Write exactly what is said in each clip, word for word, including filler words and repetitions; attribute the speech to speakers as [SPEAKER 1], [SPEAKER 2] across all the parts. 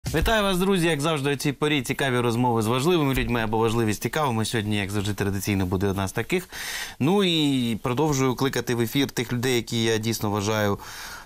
[SPEAKER 1] Вітаю вас, друзі! Як завжди, у цій порі цікаві розмови з важливими людьми або важливі з цікавими. Сьогодні, як завжди, традиційно буде одна з таких. Ну і продовжую кликати в ефір тих людей, які я дійсно вважаю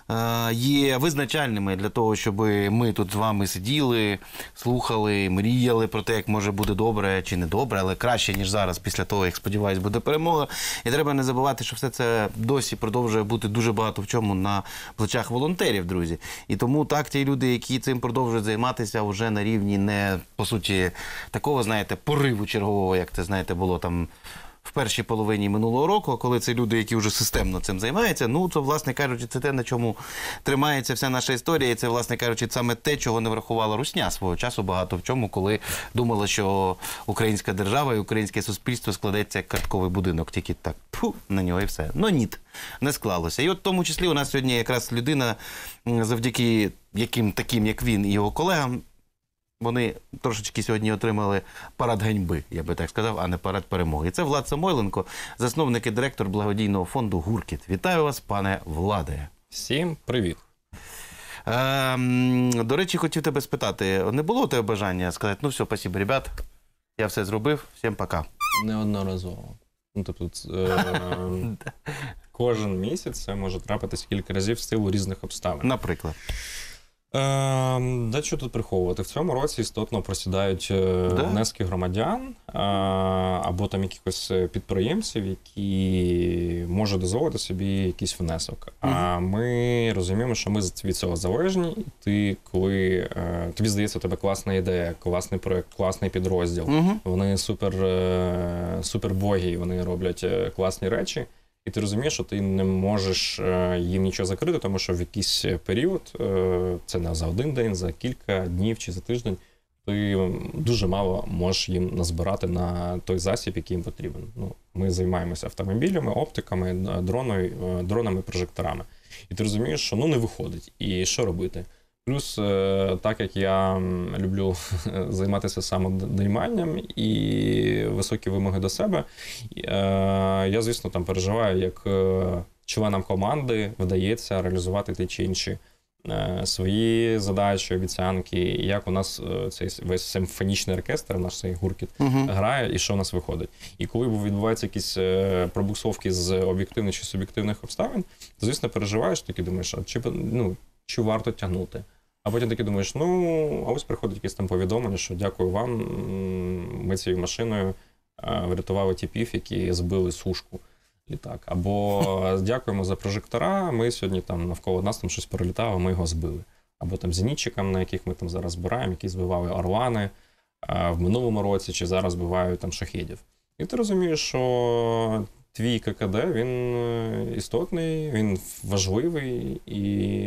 [SPEAKER 1] є визначальними для того, щоб ми тут з вами сиділи, слухали, мріяли про те, як може буде добре чи не добре, але краще, ніж зараз, після того, як, сподіваюсь, буде перемога. І треба не забувати, що все це досі продовжує бути дуже багато в чому на плечах волонтерів, друзі. І тому так, ті люди, які цим продовжують займатися вже на рівні не, по суті, такого, знаєте, пориву чергового, як це, знаєте, було там в першій половині минулого року, коли це люди, які вже системно цим займаються, ну, то, власне кажучи, це те, на чому тримається вся наша історія, і це, власне кажучи, саме те, чого не врахувала Русня свого часу багато в чому, коли думала, що українська держава і українське суспільство складеться як картковий будинок, тільки так, пфу, на нього і все. Ну, ні, не склалося. І от в тому числі у нас сьогодні якраз людина, завдяки яким таким, як він і його колегам, вони трошечки сьогодні отримали парад ганьби, я би так сказав, а не парад перемоги. Це Влад Самойленко, засновник і директор благодійного фонду «Гуркіт». Вітаю вас, пане Владе.
[SPEAKER 2] Всім привіт.
[SPEAKER 1] Е, до речі, хотів тебе спитати, не було у тебе бажання сказати, ну все, спасибо, ребят, я все зробив, всім пока?
[SPEAKER 2] Неодноразово. Ну, тобто, е, кожен місяць це може трапитися кілька разів в силу різних обставин.
[SPEAKER 1] Наприклад?
[SPEAKER 2] Е, да, що тут приховувати? В цьому році істотно просідають е,
[SPEAKER 1] да?
[SPEAKER 2] внески громадян е, або там якихось підприємців, які можуть дозволити собі якийсь внесок. Угу. А ми розуміємо, що ми від цього залежні. І ти, коли е, тобі здається, у тебе класна ідея, класний проєкт, класний підрозділ, угу. вони супер, е, супер боги, вони роблять класні речі. І ти розумієш, що ти не можеш їм нічого закрити, тому що в якийсь період, це не за один день, за кілька днів чи за тиждень, ти дуже мало можеш їм назбирати на той засіб, який їм потрібен. Ну, ми займаємося автомобілями, оптиками, дроною, дронами, прожекторами. І ти розумієш, що ну не виходить. І що робити? Плюс, так як я люблю займатися самодойманням і високі вимоги до себе, я, звісно, там переживаю, як членам команди вдається реалізувати ті чи інші свої задачі, обіцянки, як у нас цей весь симфонічний оркестр, наш цей гуркіт, uh-huh. грає і що у нас виходить. І коли відбуваються якісь пробуксовки з об'єктивних чи суб'єктивних обставин, то, звісно, переживаєш, таки думаєш, а чи, ну, чи варто тягнути? А потім таки думаєш, ну, а ось приходить якесь там повідомлення, що дякую вам, ми цією машиною врятували тіпів, які збили сушку літак. Або дякуємо за прожектора, ми сьогодні там навколо нас там щось пролітало, ми його збили. Або там зенітчикам, на яких ми там зараз збираємо, які збивали орлани в минулому році, чи зараз збивають там шахедів. І ти розумієш, що твій ККД, він істотний, він важливий, і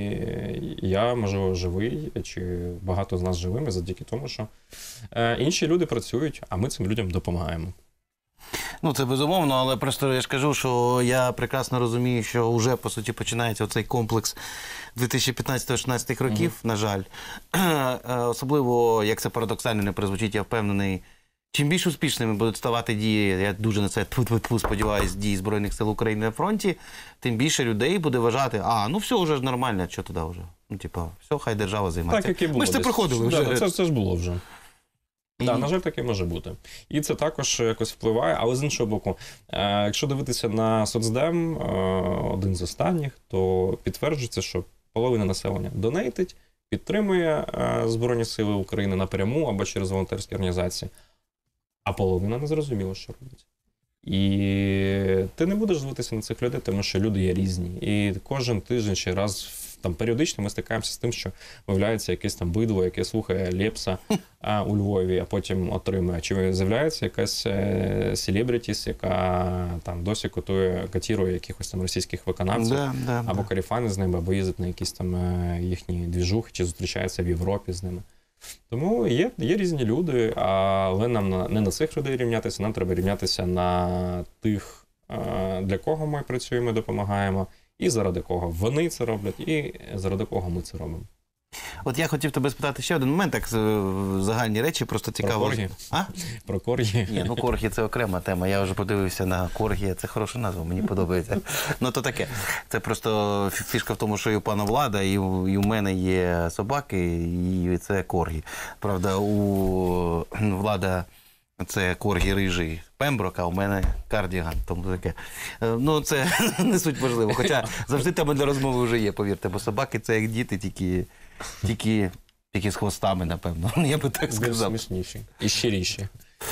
[SPEAKER 2] я, можливо, живий, чи багато з нас живими завдяки тому, що інші люди працюють, а ми цим людям допомагаємо.
[SPEAKER 1] Ну, це безумовно, але просто я ж кажу, що я прекрасно розумію, що вже, по суті, починається оцей комплекс дві тисячі п'ятнадцятого-шістнадцятих років, mm-hmm. на жаль. Особливо, як це парадоксально не прозвучить, я впевнений, чим більш успішними будуть ставати дії, я дуже на це тьфу-тьфу-тьфу сподіваюся, дії Збройних сил України на фронті, тим більше людей буде вважати, а, ну все, вже ж нормально, що туди вже? Ну, типа, все, хай держава займається.
[SPEAKER 2] Так, як і було.
[SPEAKER 1] Ми ж це проходили вже.
[SPEAKER 2] Да, це, це ж було вже.
[SPEAKER 1] І...
[SPEAKER 2] Так, на жаль, таке може бути. І це також якось впливає, але з іншого боку, е, якщо дивитися на соцдем, е, один з останніх, то підтверджується, що половина населення донейтить, підтримує е, Збройні Сили України напряму або через волонтерські організації, а половина не зрозуміла, що робить. І ти не будеш дивитися на цих людей, тому що люди є різні. І кожен тиждень чи раз там періодично ми стикаємося з тим, що виявляється якесь там бидло, яке слухає Лепса а, у Львові, а потім отримує. Чи з'являється якась селебрітіс, яка там досі котує, котірує якихось там російських виконавців,
[SPEAKER 1] да, да,
[SPEAKER 2] або
[SPEAKER 1] да.
[SPEAKER 2] карифани з ними, або їздить на якісь там їхні двіжухи, чи зустрічається в Європі з ними. Тому є, є різні люди, але нам не на цих людей рівнятися, нам треба рівнятися на тих, для кого ми працюємо, допомагаємо, і заради кого вони це роблять, і заради кого ми це робимо.
[SPEAKER 1] От я хотів тебе спитати ще один момент, так, загальні речі, просто цікаво.
[SPEAKER 2] Про коргі?
[SPEAKER 1] А?
[SPEAKER 2] Про коргі?
[SPEAKER 1] Ні, ну коргі – це окрема тема. Я вже подивився на коргі, це хороша назва, мені подобається. Ну то таке. Це просто фішка в тому, що і у пана Влада, і у, і у мене є собаки, і це коргі. Правда, у Влада це коргі рижий Пемброк, а у мене кардіган, тому таке. Ну, це не суть важливо. Хоча завжди тема для розмови вже є, повірте, бо собаки – це як діти, тільки, тільки, тільки з хвостами, напевно. Я би так сказав.
[SPEAKER 2] Більш смішніші. І щиріші.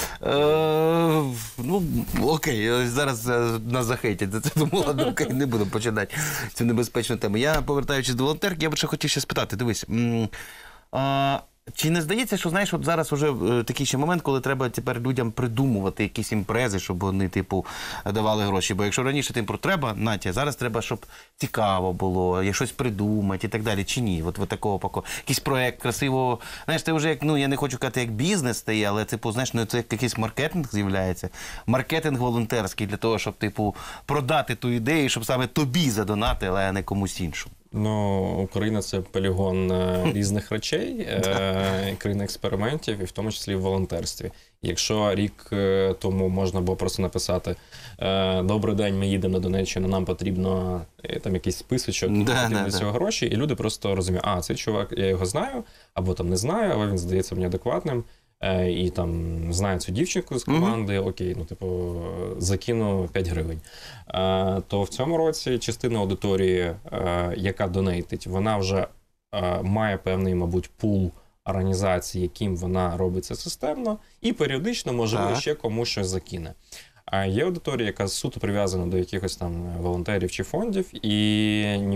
[SPEAKER 1] Е, ну, окей, зараз нас захейтять за це, тому ладно, окей, не будемо починати цю небезпечну тему. Я, повертаючись до волонтерки, я б ще хотів ще спитати, дивись, м, а, чи не здається, що, знаєш, от зараз вже е, такий ще момент, коли треба тепер людям придумувати якісь імпрези, щоб вони, типу, давали гроші. Бо якщо раніше тим про треба, Натя, зараз треба, щоб цікаво було, є щось придумати і так далі, чи ні? От, от такого пако. Якийсь проект красивого. Знаєш, це вже, як, ну, я не хочу казати, як бізнес стає, але, типу, знаєш, ну, це як якийсь маркетинг з'являється. Маркетинг волонтерський для того, щоб, типу, продати ту ідею, щоб саме тобі задонатили, а не комусь іншому.
[SPEAKER 2] Ну, Україна – це полігон е, різних речей, е, країна експериментів, і в тому числі в волонтерстві. Якщо рік е, тому можна було просто написати е, «Добрий день, ми їдемо на Донеччину, нам потрібно е, там якийсь списочок,
[SPEAKER 1] Да,
[SPEAKER 2] потрібно
[SPEAKER 1] да,
[SPEAKER 2] для цього
[SPEAKER 1] да.
[SPEAKER 2] гроші», і люди просто розуміють, а, цей чувак, я його знаю, або там не знаю, але він здається мені адекватним, е, і там знаю цю дівчинку з команди, mm-hmm. окей, ну, типу, закину п'ять гривень. Е, то в цьому році частина аудиторії, е, яка донейтить, вона вже е, має певний, мабуть, пул організацій, яким вона робиться системно, і періодично, можливо,
[SPEAKER 1] так.
[SPEAKER 2] ще комусь щось закине. А є аудиторія, яка суто прив'язана до якихось там волонтерів чи фондів, і ні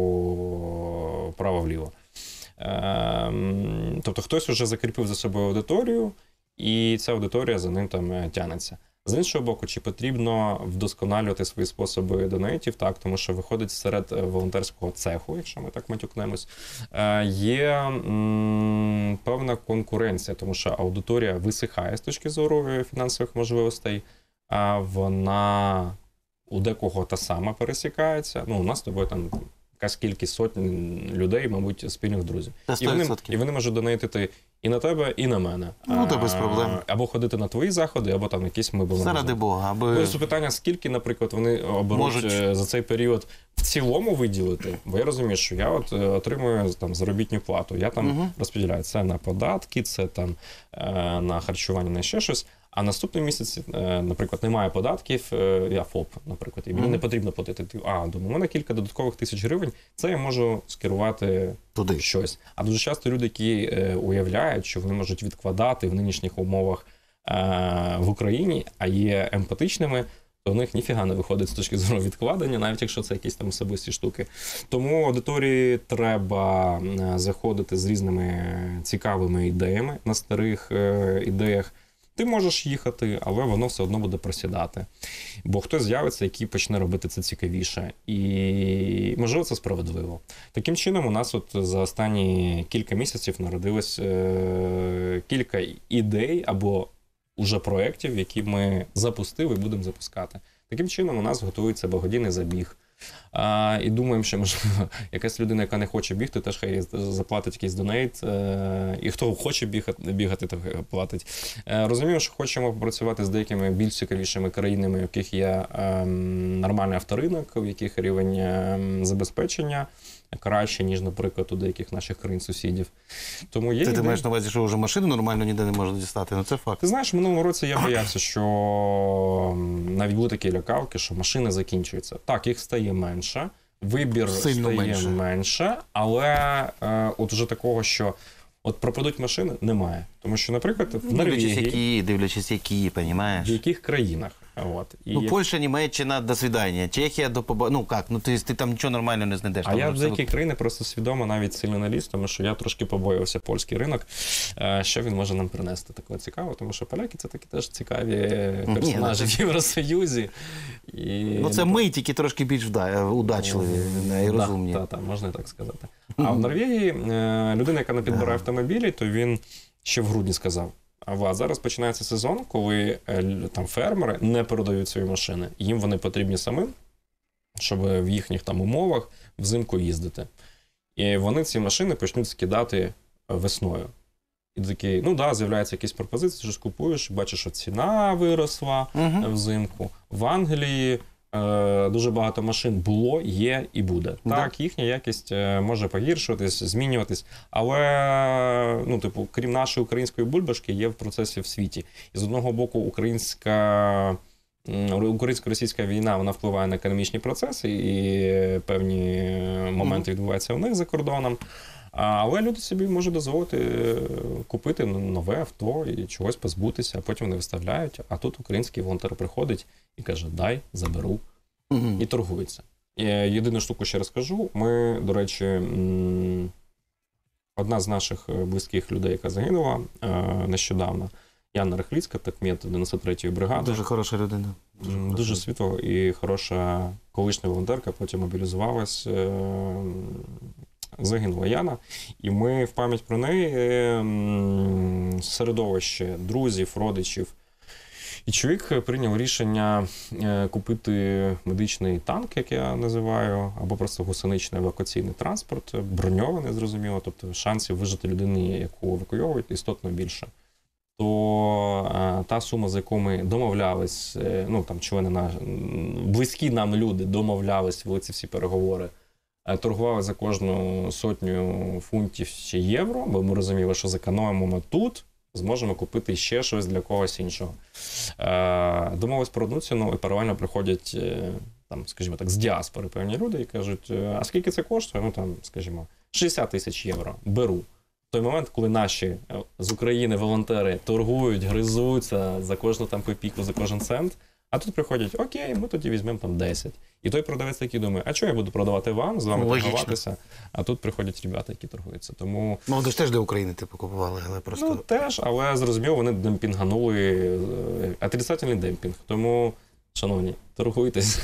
[SPEAKER 2] кроку право-вліво. Е, тобто хтось вже закріпив за собою аудиторію, і ця аудиторія за ним там тягнеться. З іншого боку, чи потрібно вдосконалювати свої способи донейтів? Так, тому що виходить серед волонтерського цеху, якщо ми так матюкнемось, є м, певна конкуренція, тому що аудиторія висихає з точки зору фінансових можливостей, а вона у декого та сама пересікається. Ну, у нас з тобою там якась кількість сотень людей, мабуть, спільних друзів. І вони, і вони можуть донейтити і на тебе, і на мене.
[SPEAKER 1] Ну, то без проблем.
[SPEAKER 2] Або ходити на твої заходи, або там якісь ми будемо.
[SPEAKER 1] Заради Бога. Аби...
[SPEAKER 2] Просто питання, скільки, наприклад, вони оберуть можуть... за цей період в цілому виділити. Бо я розумію, що я от отримую там заробітну плату. Я там угу. розподіляю це на податки, це там на харчування, на ще щось. А наступний місяць, наприклад, немає податків, я ФОП, наприклад, і мені mm. не потрібно платити. А, думаю, у мене кілька додаткових тисяч гривень, це я можу скерувати туди щось. А дуже часто люди, які уявляють, що вони можуть відкладати в нинішніх умовах в Україні, а є емпатичними, то в них ніфіга не виходить з точки зору відкладення, навіть якщо це якісь там особисті штуки. Тому аудиторії треба заходити з різними цікавими ідеями на старих ідеях. Ти можеш їхати, але воно все одно буде просідати. Бо хтось з'явиться, який почне робити це цікавіше. І, можливо, це справедливо. Таким чином, у нас от за останні кілька місяців народилось е- кілька ідей або уже проєктів, які ми запустили і будемо запускати. Таким чином, у нас готується благодійний забіг. А, і думаємо, що, можливо, якась людина, яка не хоче бігти, теж хай заплатить якийсь донейт. Е, і хто хоче бігати, бігати то платить. Е, розуміємо, що хочемо попрацювати з деякими більш цікавішими країнами, в яких є е, нормальний авторинок, в яких рівень е, забезпечення краще, ніж, наприклад, у деяких наших країн-сусідів. Тому є
[SPEAKER 1] Ти,
[SPEAKER 2] ідея...
[SPEAKER 1] ти маєш на увазі, що вже машину нормально ніде не можна дістати? Ну це факт.
[SPEAKER 2] Ти знаєш, в минулому році я боявся, що навіть були такі лякавки, що машини закінчуються. Так, їх стає менше, вибір
[SPEAKER 1] Сильно
[SPEAKER 2] стає
[SPEAKER 1] менше.
[SPEAKER 2] менше, але е, от уже такого, що от пропадуть машини, немає. Тому що, наприклад, в Норвегії...
[SPEAKER 1] Дивлячись які, дивлячись які, понімаєш?
[SPEAKER 2] В яких країнах? От. І
[SPEAKER 1] ну,
[SPEAKER 2] як...
[SPEAKER 1] Польща, Німеччина, до свидання. Чехія, до поба... Ну, як? Ну, ти, ти там нічого нормально не знайдеш.
[SPEAKER 2] А
[SPEAKER 1] там
[SPEAKER 2] я в деякі
[SPEAKER 1] абсолютно...
[SPEAKER 2] країни просто свідомо навіть сильно не ліз, тому що я трошки побоювався польський ринок. Що він може нам принести такого цікавого? Тому що поляки – це такі теж цікаві персонажі в Євросоюзі. І...
[SPEAKER 1] Ну, це ми тільки трошки більш удачливі і розумні.
[SPEAKER 2] Так, так, можна і так сказати. А в Норвегії людина, яка не підбирає автомобілі, то він ще в грудні сказав: а зараз починається сезон, коли там фермери не продають свої машини. Їм вони потрібні самим, щоб в їхніх там умовах взимку їздити. І вони ці машини почнуть скидати весною. І такий, ну да, з'являється якісь пропозиції, щось купуєш, бачиш, що ціна виросла uh-huh. взимку. В Англії е, дуже багато машин було, є і буде. Uh-huh. Так, їхня якість може погіршуватись, змінюватись, але, ну, типу, крім нашої української бульбашки, є в процесі в світі. І з одного боку, українська, українсько-російська війна, вона впливає на економічні процеси, і певні моменти uh-huh. відбуваються у них за кордоном. Але люди собі можуть дозволити купити нове авто і чогось позбутися, а потім вони виставляють, а тут український волонтер приходить і каже, дай, заберу, угу. і торгується. І єдину штуку ще розкажу, ми, до речі, одна з наших близьких людей, яка загинула нещодавно, Яна Рихліцька, такмет дев'яносто третьої бригади.
[SPEAKER 1] Дуже хороша людина.
[SPEAKER 2] Дуже, Дуже світла і хороша колишня волонтерка, потім мобілізувалась. Загинула Яна, і ми в пам'ять про неї середовище друзів, родичів. І чоловік прийняв рішення купити медичний танк, як я називаю, або просто гусеничний евакуаційний транспорт, броньований, зрозуміло, тобто шансів вижити людині, яку евакуйовують, істотно більше. То та сума, за яку ми домовлялись, ну там члени на близькі нам люди домовлялись, вели ці всі переговори, торгували за кожну сотню фунтів чи євро, бо ми розуміли, що зекономимо ми тут, зможемо купити ще щось для когось іншого. Домовились про одну ціну, і паралельно приходять, там, скажімо так, з діаспори певні люди і кажуть, а скільки це коштує? Ну, там, скажімо, шістдесят тисяч євро. Беру. В той момент, коли наші з України волонтери торгують, гризуться за кожну там копійку, за кожен цент, а тут приходять, окей, ми тоді візьмемо там десять. І той продавець такий думає, а чого я буду продавати вам, з вами
[SPEAKER 1] Логічно.
[SPEAKER 2] торгуватися? А тут приходять ребята, які торгуються. Тому...
[SPEAKER 1] Ну, вони ж теж для України типу купували, але просто...
[SPEAKER 2] Ну, теж, але зрозуміло, вони демпінганули, отрицательний демпінг. Тому, шановні, торгуйтесь.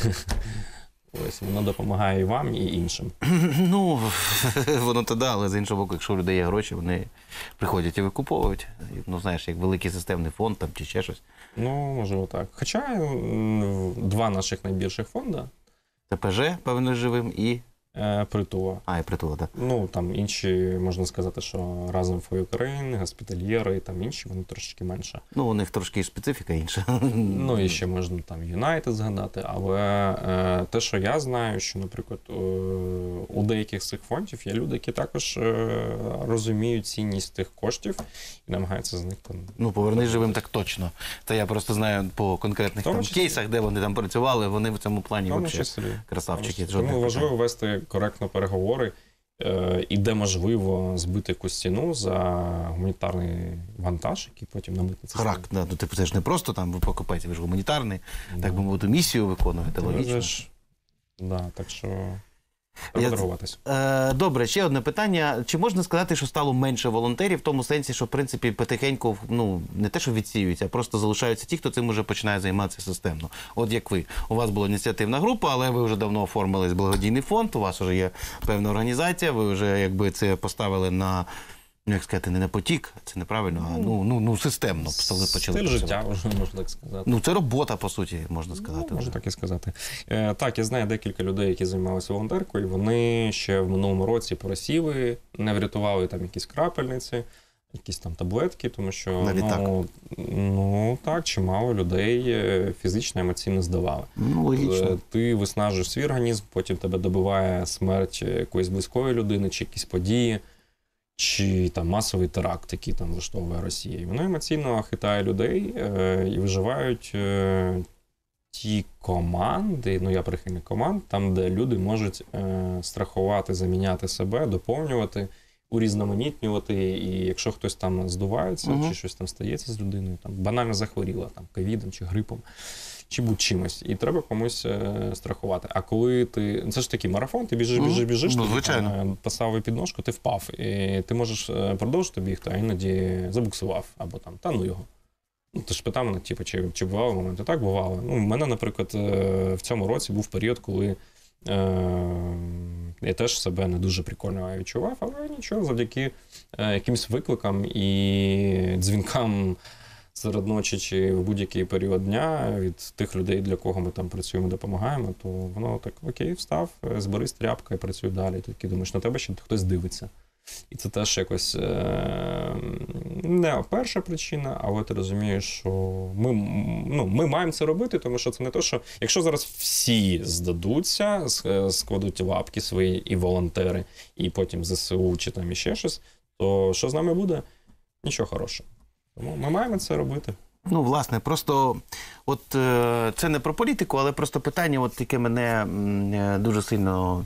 [SPEAKER 2] Ось, воно допомагає і вам, і іншим.
[SPEAKER 1] Ну, воно то да, але з іншого боку, якщо у людей є гроші, вони приходять і викуповують. Ну, знаєш, як великий системний фонд там чи ще щось.
[SPEAKER 2] Ну, можливо, так. Хоча два наших найбільших фонди.
[SPEAKER 1] Це ПЖ, певно, живим і...
[SPEAKER 2] Е, Притула.
[SPEAKER 1] А, і Притула, так.
[SPEAKER 2] Ну, там інші, можна сказати, що разом for Ukraine, госпітальєри і там інші, вони трошечки менше.
[SPEAKER 1] Ну, у них трошки специфіка інша.
[SPEAKER 2] Ну, і ще можна там Юнайтед згадати, але е, те, що я знаю, що, наприклад, е, у деяких з цих фондів є люди, які також е, розуміють цінність тих коштів і намагаються з них там...
[SPEAKER 1] Ну, повернись живим так точно. Це я просто знаю по конкретних там кейсах, де вони там працювали, вони в цьому плані взагалі красавчики.
[SPEAKER 2] Тому важливо вести коректно переговори е, і де можливо збити якусь ціну за гуманітарний вантаж, який потім на митниці.
[SPEAKER 1] Харак, да, ну типу це ж не просто там ви покупаєте, ви ж гуманітарний, да. Так би мовити, місію виконуєте, логічно.
[SPEAKER 2] Ж, да, так що треба торгуватися.
[SPEAKER 1] Е, добре, ще одне питання. Чи можна сказати, що стало менше волонтерів в тому сенсі, що в принципі потихеньку, ну не те, що відсіюються, а просто залишаються ті, хто цим уже починає займатися системно. От як ви. У вас була ініціативна група, але ви вже давно оформились благодійний фонд, у вас вже є певна організація, ви вже якби це поставили на, ну як сказати, не на потік, це неправильно, а ну, ну, ну системно почали
[SPEAKER 2] працювати. Стиль життя, вже можна так сказати.
[SPEAKER 1] Ну це робота, по суті, можна сказати.
[SPEAKER 2] Ну, можна так і сказати. Е, так, я знаю декілька людей, які займалися волонтеркою, вони ще в минулому році просіли, не врятували там якісь крапельниці, якісь там таблетки, тому що, ну, ну так, чимало людей фізично, емоційно здавали.
[SPEAKER 1] Ну, логічно.
[SPEAKER 2] Ти виснажуєш свій організм, потім тебе добиває смерть якоїсь близької людини, чи якісь події, чи там масовий теракт, який там влаштовує Росія. І воно емоційно хитає людей е, і виживають е, ті команди, ну я прихильник команд, там, де люди можуть е, страхувати, заміняти себе, доповнювати, урізноманітнювати, і якщо хтось там здувається, угу. чи щось там стається з людиною, там банально захворіла, там ковідом чи грипом, чи будь-чимось, і треба комусь е, страхувати. А коли ти... Це ж такий марафон, ти біжиш, біжиш, біжиш,
[SPEAKER 1] ну,
[SPEAKER 2] ти
[SPEAKER 1] звичайно.
[SPEAKER 2] поставив підножку, ти впав. І ти можеш продовжити бігти, а іноді забуксував, або там, та ну його. Ну, ти ж питав мене, типу, чи, чи бували моменти? Так, бувало. Ну, у мене, наприклад, в цьому році був період, коли е, я теж себе не дуже прикольно відчував, але нічого, завдяки е, якимось викликам і дзвінкам серед ночі чи в будь-який період дня від тих людей, для кого ми там працюємо, допомагаємо, то воно так, окей, встав, зберись тряпка і працюй далі. Ти такий думаєш, на тебе ще хтось дивиться. І це теж якось е- не перша причина, але ти розумієш, що ми, ну, ми маємо це робити, тому що це не те, що якщо зараз всі здадуться, складуть лапки свої і волонтери, і потім ЗСУ чи там іще щось, то що з нами буде? Нічого хорошого. Тому ми маємо це робити.
[SPEAKER 1] Ну, власне, просто от е, це не про політику, але просто питання, от, яке мене е, дуже сильно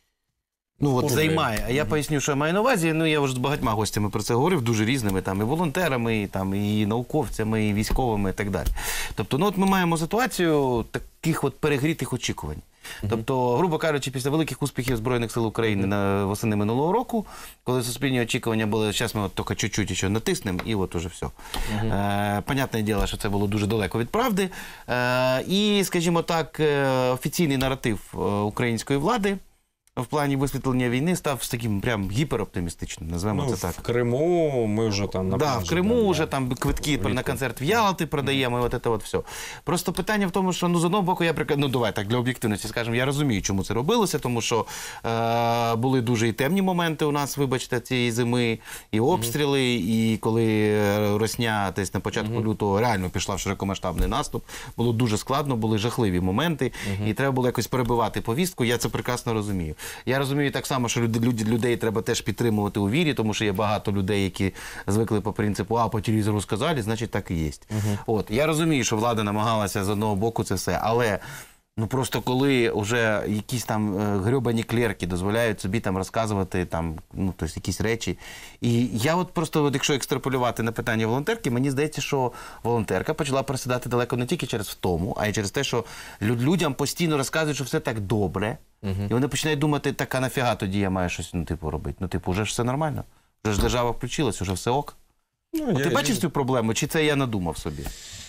[SPEAKER 1] ну, от, займає. А я mm-hmm. поясню, що я маю на увазі. Ну, я вже з багатьма гостями про це говорив, дуже різними, там, і волонтерами, і, там, і науковцями, і військовими, і так далі. Тобто, ну, от ми маємо ситуацію таких от перегрітих очікувань. Mm-hmm. Тобто, грубо кажучи, після великих успіхів Збройних сил України mm-hmm. на восени минулого року, коли суспільні очікування були, зараз ми от тільки чуть-чуть ще натиснемо, і от уже все. Mm-hmm. Е, понятне діло, що це було дуже далеко від правди. Е, і, скажімо так, офіційний наратив української влади в плані висвітлення війни став таким прям гіпероптимістичним, назвемо
[SPEAKER 2] ну,
[SPEAKER 1] це так.
[SPEAKER 2] В Криму ми вже там...
[SPEAKER 1] Так, да, в Криму
[SPEAKER 2] да,
[SPEAKER 1] вже там квитки влітку. На концерт в Ялти продаємо, і от це от все. Просто питання в тому, що, ну, з одного боку, я прикладу, ну, давай так, для об'єктивності скажемо, я розумію, чому це робилося, тому що е- були дуже і темні моменти у нас, вибачте, цієї зими, і обстріли, mm-hmm. і коли Росня десь на початку mm-hmm. лютого реально пішла в широкомасштабний наступ, було дуже складно, були жахливі моменти, mm-hmm. і треба було якось перебивати повістку, я це прекрасно розумію. Я розумію так само, що люди, люди, людей треба теж підтримувати у вірі, тому що є багато людей, які звикли по принципу, а по телевізору сказали, значить так і є. Uh-huh. От, я розумію, що влада намагалася з одного боку це все, але ну просто коли вже якісь там грьобані клерки дозволяють собі там розказувати там, ну, тобто якісь речі. І я от просто, от, якщо екстраполювати на питання волонтерки, мені здається, що волонтерка почала просідати далеко не тільки через втому, а й через те, що людям постійно розказують, що все так добре. Uh-huh. І вони починають думати, так, а нафіга тоді я маю щось, ну, типу, робити? Ну, типу, вже ж все нормально. Вже ж держава включилась, вже все ок. Ну, я, ти бачиш я... цю проблему, чи це я надумав собі?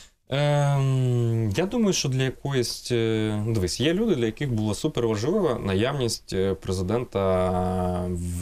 [SPEAKER 2] Ем, я думаю, що для якоїсь... Дивись, є люди, для яких була суперважлива наявність президента в...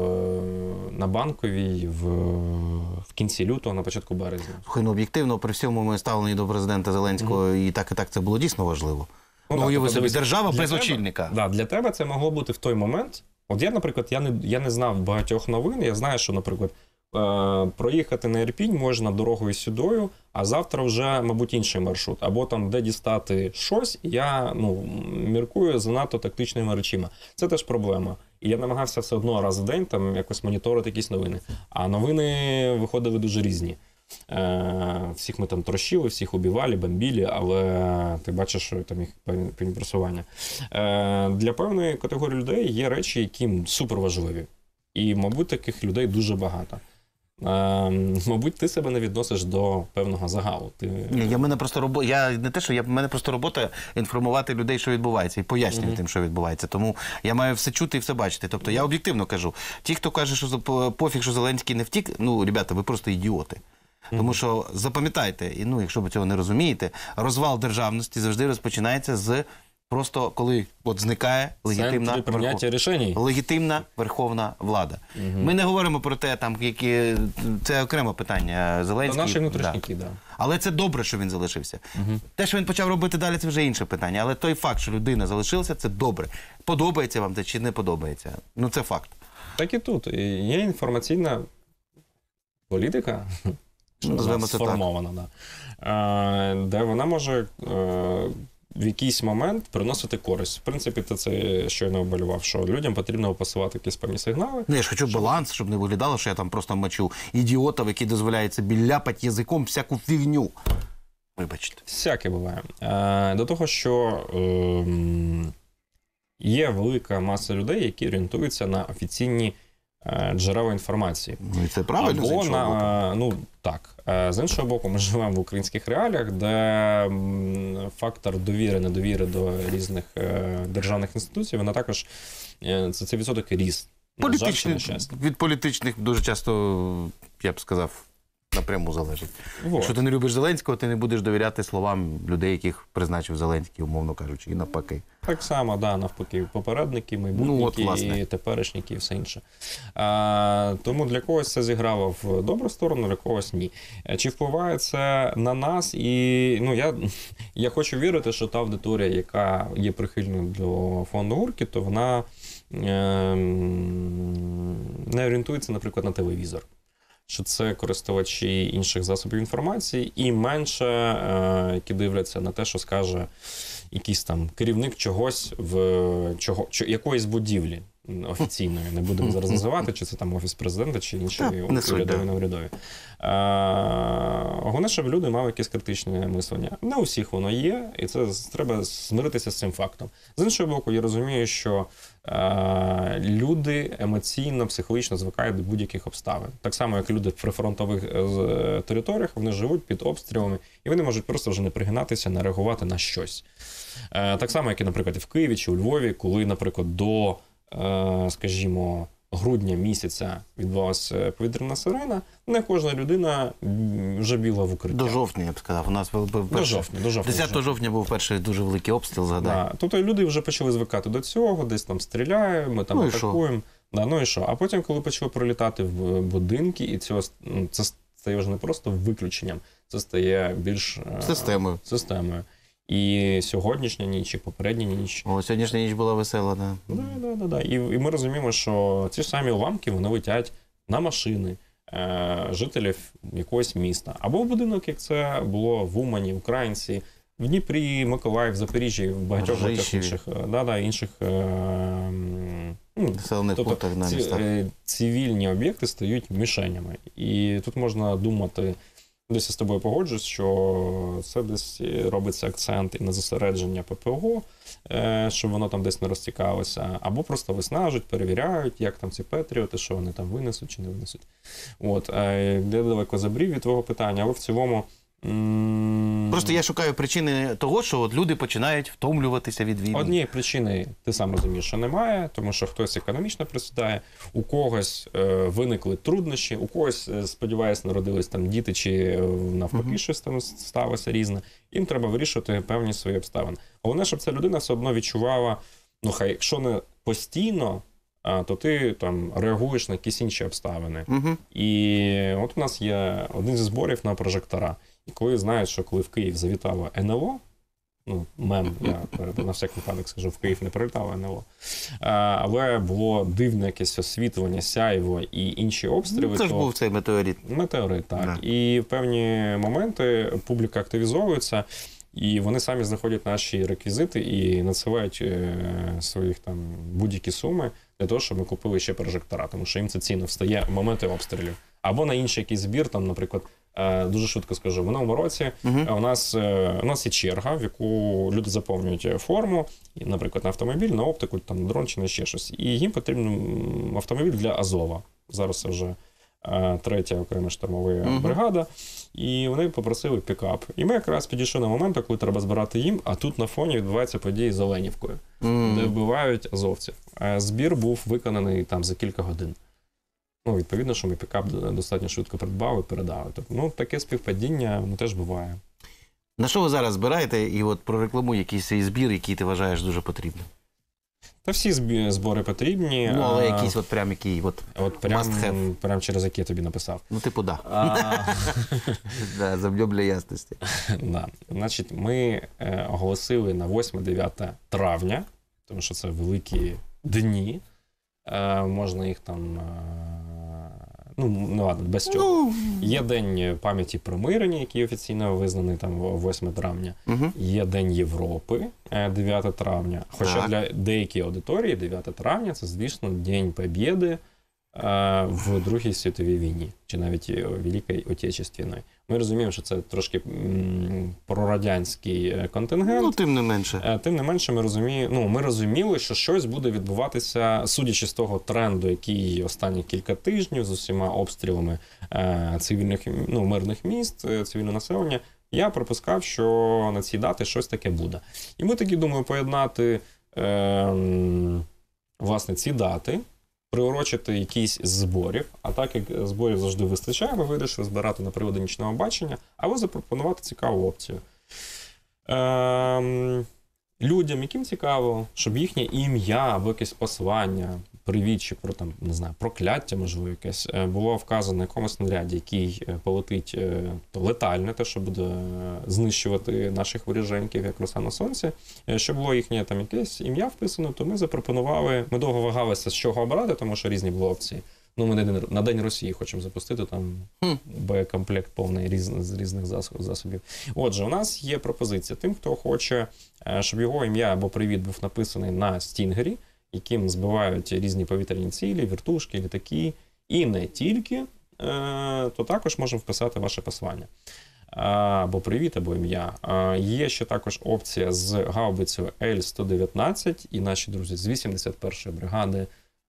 [SPEAKER 2] на Банковій в... в кінці лютого, на початку березня.
[SPEAKER 1] Слухай, ну, об'єктивно, при всьому моєму ставленні до президента Зеленського, mm-hmm. і так, і так це було дійсно важливо. Ну, ну уяви собі, держава без тебе, очільника.
[SPEAKER 2] Да, для тебе це могло бути в той момент. От я, наприклад, я не, я не знав багатьох новин. Я знаю, що, наприклад, е, проїхати на Ірпінь можна дорогою сюдою, а завтра вже, мабуть, інший маршрут. Або там, де дістати щось, я, ну, міркую занадто тактичними речима. Це теж проблема. І я намагався все одно раз в день там якось моніторити якісь новини. А новини виходили дуже різні. Всіх ми там трощили, всіх убивали, бомбили, але ти бачиш, що там їх певні просування. Для певної категорії людей є речі, які суперважливі. І, мабуть, таких людей дуже багато. Мабуть, ти себе не відносиш до певного загалу. Ти...
[SPEAKER 1] Ні, я мене просто робо... я не те, що я мене просто робота інформувати людей, що відбувається, і пояснювати mm-hmm. їм, що відбувається. Тому я маю все чути і все бачити. Тобто я об'єктивно кажу, ті, хто каже, що пофіг, що Зеленський не втік, ну, ребята, ви просто ідіоти. Тому що, запам'ятайте, і, ну, якщо ви цього не розумієте, розвал державності завжди розпочинається з просто, коли от зникає легітимна, верхов... легітимна верховна влада. Угу. Ми не говоримо про те, там, які... це окреме питання. Зеленський.
[SPEAKER 2] Це наші внутрішники, да.
[SPEAKER 1] Да. Але це добре, що він залишився. Угу. Те, що він почав робити далі, це вже інше питання. Але той факт, що людина залишилася, це добре. Подобається вам це чи не подобається? Ну, це факт.
[SPEAKER 2] Так і тут. Є інформаційна політика,
[SPEAKER 1] що
[SPEAKER 2] сформована, да. Де вона може в якийсь момент приносити користь. В принципі, ти це щойно обмалював, що людям потрібно опасувати якісь певні сигнали.
[SPEAKER 1] Ну, я ж хочу
[SPEAKER 2] щоб...
[SPEAKER 1] баланс, щоб не виглядало, що я там просто мочу ідіотів, які дозволяють собі ляпати язиком всяку фігню. Вибачте.
[SPEAKER 2] Всяке буває. До того, що е, є велика маса людей, які орієнтуються на офіційні джерела інформації.
[SPEAKER 1] Ну, і це правильно,
[SPEAKER 2] або
[SPEAKER 1] з іншого
[SPEAKER 2] на,
[SPEAKER 1] боку.
[SPEAKER 2] Ну, так. З іншого боку, ми живемо в українських реаліях, де фактор довіри, недовіри до різних державних інституцій, вона також, це, це відсоток ріс.
[SPEAKER 1] Політичних, від політичних дуже часто, я б сказав, напряму залежить.
[SPEAKER 2] Вот.
[SPEAKER 1] Якщо ти не любиш Зеленського, ти не будеш довіряти словам людей, яких призначив Зеленський, умовно кажучи, і навпаки.
[SPEAKER 2] Так само, да, навпаки, попередники, майбутники,
[SPEAKER 1] Ну, от,
[SPEAKER 2] і теперішники, і все інше. А, тому для когось це зіграло в добру сторону, для когось ні. Чи впливає це на нас? І ну, я, я хочу вірити, що та аудиторія, яка є прихильною до фонду Гурки, то вона е, не орієнтується, наприклад, на телевізор. Що це користувачі інших засобів інформації і менше, е, які дивляться на те, що скаже якийсь там керівник чогось в чого, чо, якоїсь будівлі офіційної. Не будемо зараз називати, чи це там Офіс Президента, чи інші урядові, неурядові. Головне, щоб люди мали якесь критичне мислення. Не у всіх воно є, і це треба змиритися з цим фактом. З іншого боку, я розумію, що е, люди емоційно, психологічно звикають до будь-яких обставин. Так само, як люди в прифронтових е, територіях, вони живуть під обстрілами, і вони можуть просто вже не пригинатися, не реагувати на щось. Е, так само, як і, наприклад, в Києві чи у Львові, коли, наприклад, до, е, скажімо, грудня місяця відбулася повітряна сирена, не кожна людина вже біла в укриття.
[SPEAKER 1] До жовтня, я б сказав. У нас був
[SPEAKER 2] До жовтня, до жовтня.
[SPEAKER 1] десятого жовтня був перший дуже великий обстріл, згадай.
[SPEAKER 2] Да. Тобто люди вже почали звикати до цього, десь там стріляємо, ми там
[SPEAKER 1] Ну і
[SPEAKER 2] атакуємо. Да, ну і що? А потім, коли почали прилітати в будинки, і цього, це стає вже не просто виключенням, це стає більш
[SPEAKER 1] Системою.
[SPEAKER 2] системою. І сьогоднішня ніч, і попередня ніч.
[SPEAKER 1] О, сьогоднішня ніч була весела, да.
[SPEAKER 2] Да, да, да, да. І, і ми розуміємо, що ці ж самі уламки, вони летять на машини е, жителів якогось міста. Або в будинок, як це було в Умані, українці, в Дніпрі, Миколаїв, Запоріжжі, в багатьох багатьох інших, да, да, інших е, ну,
[SPEAKER 1] населених
[SPEAKER 2] тобто,
[SPEAKER 1] пунктах на
[SPEAKER 2] ці,
[SPEAKER 1] містах.
[SPEAKER 2] е, цивільні об'єкти стають мішенями. І тут можна думати, десь я з тобою погоджуюсь, що це десь робиться акцент і на зосередження ППО, щоб воно там десь не розтікалося, або просто виснажують, перевіряють, як там ці патріоти, що вони там винесуть чи не винесуть. От, я далеко забрів від твого питання, але в цілому...
[SPEAKER 1] Просто я шукаю причини того, що от люди починають втомлюватися від війни.
[SPEAKER 2] Однієї причини, ти сам розумієш, що немає, тому що хтось економічно присідає, у когось е, виникли труднощі, у когось, е, сподіваюсь, народились там діти, чи е, навпаки, uh-huh. щось там сталося різне. Їм треба вирішувати певні свої обставини. Головне, щоб ця людина все одно відчувала, ну хай, якщо не постійно, а, то ти там реагуєш на якісь інші обставини. Uh-huh. І от у нас є один зі зборів на прожектора. І коли знають, що коли в Київ завітало ен ел о, ну, мем, я на всяк випадок скажу, в Київ не прилітало ен ел о, але було дивне якесь освітлення, сяйво і інші обстріли.
[SPEAKER 1] Ну, це ж
[SPEAKER 2] то...
[SPEAKER 1] був цей метеорит.
[SPEAKER 2] Метеорит, так.
[SPEAKER 1] Да.
[SPEAKER 2] І в певні моменти публіка активізовується, і вони самі знаходять наші реквізити і надсилають е, своїх там будь-які суми для того, щоб ми купили ще прожектора, тому що їм це цінно встає в моменти обстрілів. Або на інший якийсь збір, там, наприклад, дуже швидко скажу, в минулому році uh-huh. у нас у нас є черга, в яку люди заповнюють форму, наприклад, на автомобіль, на оптику, там, дрон чи на ще щось. І їм потрібен автомобіль для Азова. Зараз це вже третя окрема штурмова uh-huh. бригада. І вони попросили пікап. І ми якраз підійшли на момент, коли треба збирати їм, а тут на фоні відбуваються події з Оленівкою, uh-huh. де вбивають азовців. Збір був виконаний там за кілька годин. Ну, відповідно, що ми пікап достатньо швидко придбали, передали. Тобто, ну, таке співпадіння ну, теж буває.
[SPEAKER 1] На що ви зараз збираєте і от прорекламуй якийсь свій збір, який ти вважаєш дуже потрібним?
[SPEAKER 2] Та всі збори потрібні.
[SPEAKER 1] Ну, але якийсь от прям який, от,
[SPEAKER 2] от прям, прям через який я тобі написав.
[SPEAKER 1] Ну, типу, да. Да, заб'єм для ясності.
[SPEAKER 2] Да. Значить, ми оголосили на восьме-дев'яте травня, тому що це великі дні. Можна їх там, ну, ну ладно, без цього. Ну... Є День пам'яті про мирення, який офіційно визнаний там восьме травня. Угу. Є День Європи, дев'яте травня. Хоча так. Для деякої аудиторії дев'яте травня – це, звісно, День Побєди в Другій світовій війні, чи навіть Великій Отечественній. Ми розуміємо, що це трошки м, прорадянський контингент.
[SPEAKER 1] Ну, тим не менше.
[SPEAKER 2] Тим не менше, ми розуміємо, ну, ми розуміли, що щось буде відбуватися, судячи з того тренду, який останні кілька тижнів з усіма обстрілами е, цивільних, ну, мирних міст, цивільне населення. Я припускав, що на ці дати щось таке буде. І ми таки думали поєднати, е, власне, ці дати приурочити якийсь з зборів, а так як зборів завжди вистачає, ми вирішили збирати на приводи нічного бачення, або запропонувати цікаву опцію. Ем, людям, яким цікаво, щоб їхнє ім'я або якесь послання, привіт чи про, там, не знаю, прокляття, можливо, якесь, було вказано на якомусь снаряді, який полетить то летальне, те, що буде знищувати наших воріженьків, як роса на сонці, щоб було їхнє там якесь ім'я вписано, то ми запропонували, ми довго вагалися, з чого обрати, тому що різні були опції. Ну, ми на День Росії хочемо запустити, там боєкомплект повний різ, з різних засобів. Отже, у нас є пропозиція тим, хто хоче, щоб його ім'я або привіт був написаний на стінгері, яким збивають різні повітряні цілі, вертушки, літаки, і не тільки, то також можемо вписати ваше послання. Або привіт, або ім'я. Є ще також опція з гаубицею Ель сто дев'ятнадцять, і наші друзі з вісімдесят першої бригади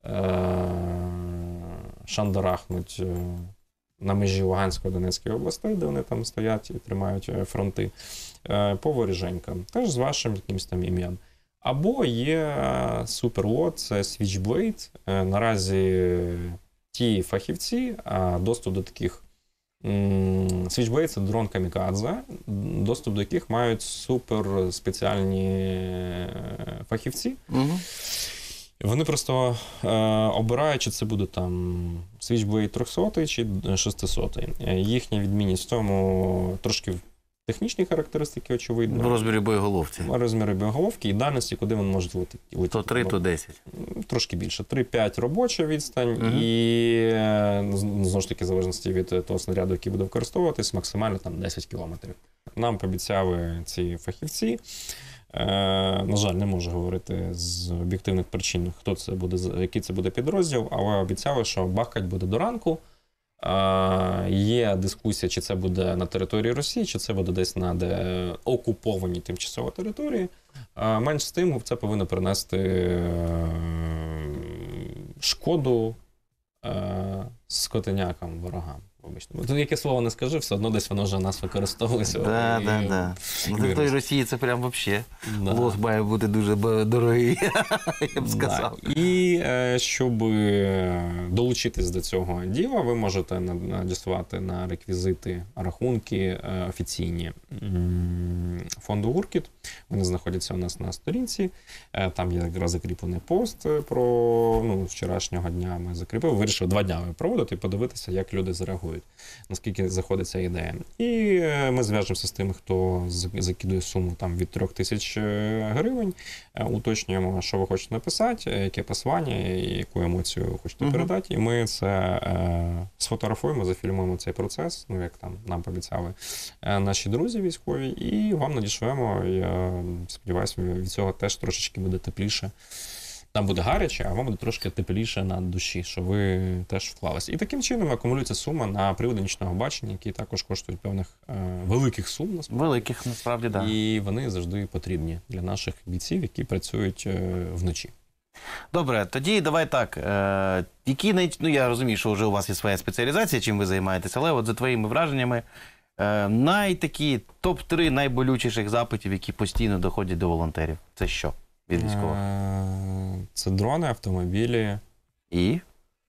[SPEAKER 2] шандарахнуть на межі Луганської, Донецької областей, де вони там стоять і тримають фронти, по воріженькам, теж з вашим якимось там ім'ям. Або є суперлот, це Switchblade. Наразі ті фахівці, доступ до таких... Switchblade – це дрон камікадзе, доступ до яких мають суперспеціальні фахівці. Угу. Вони просто е, обирають, чи це буде там Switchblade триста чи шістсот. Їхня відмінність в тому трошки технічні характеристики, очевидно.
[SPEAKER 1] В розмірі боєголовці.
[SPEAKER 2] Розміри боєголовки і дальності, куди він може летіти.
[SPEAKER 1] То три, то десять.
[SPEAKER 2] Трошки більше. три-п'ять робоча відстань, угу. І, знову ж таки, в залежності від того снаряду, який буде використовуватись, максимально там десять кілометрів. Нам пообіцяли ці фахівці. Е, на жаль, не можу говорити з об'єктивних причин, хто це буде, який це буде підрозділ, але обіцяли, що бахкать буде до ранку. Е, є дискусія, чи це буде на території Росії, чи це буде десь на де окупованій тимчасово території. Е, менш з тим, це повинно принести е, шкоду е, скотинякам, ворогам. Тут яке слово не скажи, все одно десь воно вже нас використовується.
[SPEAKER 1] Так, так, так. Для тої Росії це прям взагалі. Да. Лос має бути дуже дорогий, я б сказав.
[SPEAKER 2] Да. І щоб долучитись до цього діла, ви можете надіслати на реквізити рахунки офіційні фонду Уркіт. Вони знаходяться у нас на сторінці. Там є якраз закріплений пост про ну, вчорашнього дня. Ми закріпили. Вирішили два дня проводити і подивитися, як люди зареагують, наскільки заходить ця ідея. І ми зв'яжемося з тим, хто закидує суму там, від трьох тисяч гривень, уточнюємо, що ви хочете написати, яке послання, яку емоцію хочете uh-huh. передати, і ми це е, сфотографуємо, зафільмуємо цей процес, ну, як там нам пообіцяли е, наші друзі військові, і вам надішлемо. Я сподіваюся, від цього теж трошечки буде тепліше. Там буде гаряче, а вам буде трошки тепліше на душі, що ви теж вклалися. І таким чином акумулюється сума на приводи нічного бачення, які також коштують певних е, великих сум. Насправді.
[SPEAKER 1] Великих, насправді, так. Да.
[SPEAKER 2] І вони завжди потрібні для наших бійців, які працюють е, вночі.
[SPEAKER 1] Добре, тоді давай так. Е, які, ну, я розумію, що вже у вас є своя спеціалізація, чим ви займаєтесь, але от за твоїми враженнями, е, найтакі топ три найболючіших запитів, які постійно доходять до волонтерів. Це що? Від військових?
[SPEAKER 2] Це дрони, автомобілі.
[SPEAKER 1] І?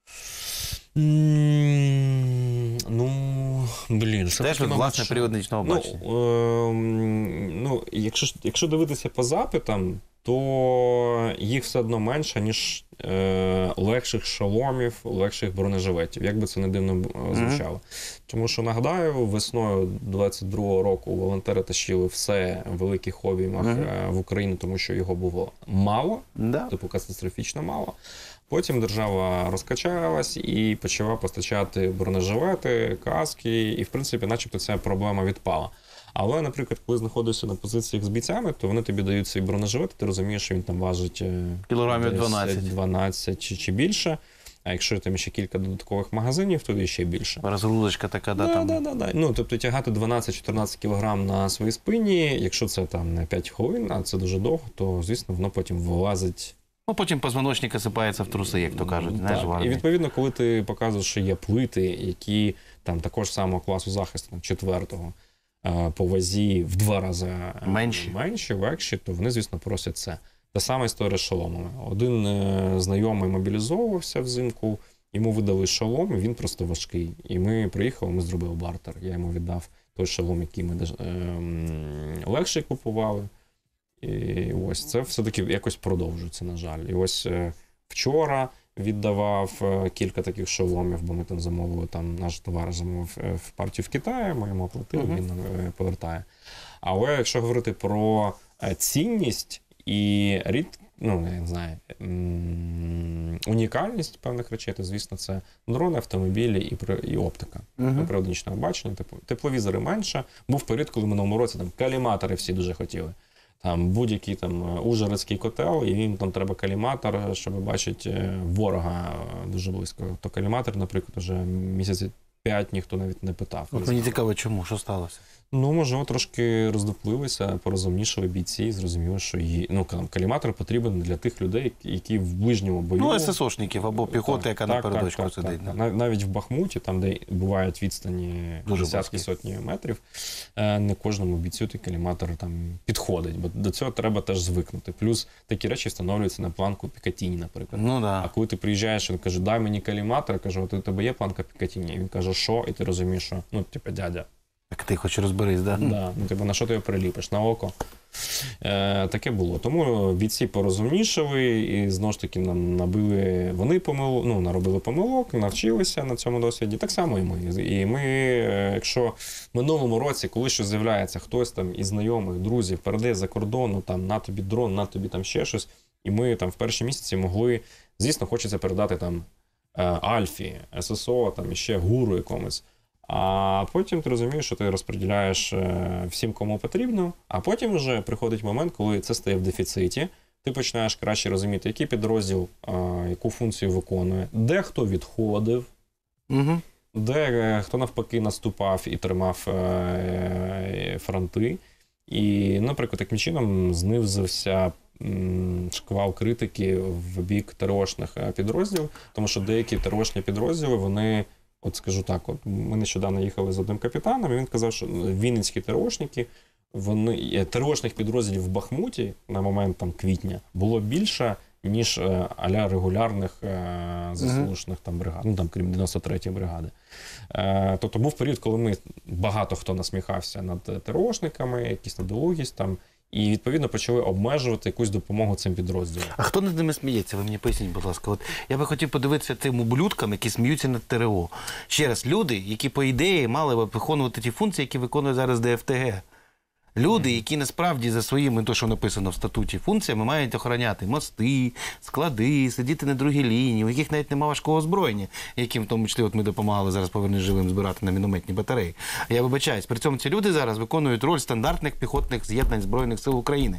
[SPEAKER 2] Ну, блін.
[SPEAKER 1] Теж від власне період нічного бачення.
[SPEAKER 2] Ну, е, ну якщо, якщо дивитися по запитам, то їх все одно менше, ніж е, легших шоломів, легших бронежилетів. Як би це не дивно звучало. Mm-hmm. Тому що, нагадаю, весною двадцять другого року волонтери тащили все в великих обіймах mm-hmm. в Україну, тому що його було мало, mm-hmm. типу катастрофічно мало. Потім держава розкачалась і почала постачати бронежилети, каски, і, в принципі, начебто ця проблема відпала. Але, наприклад, коли знаходишся на позиціях з бійцями, то вони тобі дають свій бронежилет, ти розумієш, що він там важить
[SPEAKER 1] кілограмів дванадцять.
[SPEAKER 2] дванадцять чи, чи більше. А якщо там ще кілька додаткових магазинів, то і ще більше.
[SPEAKER 1] Розгрузочка така, да,
[SPEAKER 2] да,
[SPEAKER 1] там.
[SPEAKER 2] Да, да, да. Ну, тобто тягати дванадцять-чотирнадцять кілограм на своїй спині, якщо це там не п'ять хвилин, а це дуже довго, то, звісно, воно потім вилазить.
[SPEAKER 1] Ну, потім позвоночник осипається в труси, як то кажуть. Знаєш,
[SPEAKER 2] і, відповідно, коли ти показуєш, що є плити, які там також самого класу захисту, четвертого, по вазі в два рази
[SPEAKER 1] менші,
[SPEAKER 2] менші, легші, то вони, звісно, просять це. Та сама історія з шоломами. Один е, знайомий мобілізовувався взимку, йому видали шолом, він просто важкий. І ми приїхали, ми зробили бартер. Я йому віддав той шолом, який ми е, легше купували. І ось це все-таки якось продовжується, на жаль. І ось е, вчора віддавав е, кілька таких шоломів, бо ми там замовили, там наш товар замовив е, в партію в Китаї, ми йому оплатили, uh-huh. він нам е, повертає. Але якщо говорити про е, цінність і рід, ну, я не знаю, м- унікальність певних речей, то, звісно, це дрони, автомобілі і, і оптика. Uh-huh. Приодичного бачення, типу, тепловізори менше. Був період, коли в минулому році там каліматори всі дуже хотіли. Там будь-який там ужгородський котел, і їм там треба каліматор, щоб бачити ворога дуже близько. То каліматор, наприклад, вже місяці п'ять ніхто навіть не питав.
[SPEAKER 1] От мені цікаво, чому? Що сталося?
[SPEAKER 2] Ну, можливо, трошки роздуплилися, порозумнішали бійці і зрозуміли, що її, ну, каліматор потрібен для тих людей, які в ближньому бою...
[SPEAKER 1] Ну, ес-ес-ошників або піхоти, яка на передочку сидить.
[SPEAKER 2] Так, так. Навіть в Бахмуті, там, де бувають відстані десятки сотні метрів, не кожному бійцю той каліматор там підходить, бо до цього треба теж звикнути. Плюс такі речі встановлюються на планку Пікатіні, наприклад.
[SPEAKER 1] Ну, да.
[SPEAKER 2] А коли ти приїжджаєш, він каже, дай мені каліматор, я кажу, от у тебе є планка Пікатіні? І він каже, що? І ти розумієш, що, ну, типу, дядя.
[SPEAKER 1] Так ти хоч розберись, да?
[SPEAKER 2] Да, ну, типу, на що ти його приліпиш? На око? Е, таке було. Тому бійці порозумнішали і, знову ж таки, нам набили, вони помилу, ну, наробили помилок, навчилися на цьому досвіді. Так само і ми. І ми, якщо в минулому році, коли щось з'являється, хтось там із знайомих, друзів передає за кордону, там, на тобі дрон, на тобі там ще щось, і ми там в перші місяці могли, звісно, хочеться передати там Альфі, ес-ес-о, там, іще гуру якомусь. А потім ти розумієш, що ти розподіляєш всім, кому потрібно, а потім вже приходить момент, коли це стає в дефіциті, ти починаєш краще розуміти, який підрозділ, яку функцію виконує, де хто відходив, угу. де хто навпаки наступав і тримав фронти. І, наприклад, таким чином знизився шквал критики в бік ТРОшних підрозділів, тому що деякі ТРОшні підрозділи, вони... От скажу так, от ми нещодавно їхали з одним капітаном, і він казав, що вінницькі ТРОшники, вони, ТРОшних підрозділів в Бахмуті на момент там, квітня було більше, ніж а-ля регулярних ЗСУшних там бригад, ну там крім дев'яносто третьої бригади. Тобто був період, коли ми, багато хто насміхався над ТРОшниками, якісь недолугість там, і, відповідно, почали обмежувати якусь допомогу цим підрозділам.
[SPEAKER 1] А хто над ними сміється? Ви мені поясніть, будь ласка. От я би хотів подивитися тим ублюдкам, які сміються над ТРО. Ще раз, люди, які, по ідеї, мали б виконувати ті функції, які виконує зараз ДФТГ. Люди, які насправді за своїми, то, що написано в статуті, функціями мають охороняти мости, склади, сидіти на другій лінії, у яких навіть немає важкого озброєння, яким в тому числі от ми допомагали зараз «Повернись живим» збирати на мінометні батареї. Я вибачаюсь, при цьому ці люди зараз виконують роль стандартних піхотних з'єднань Збройних сил України.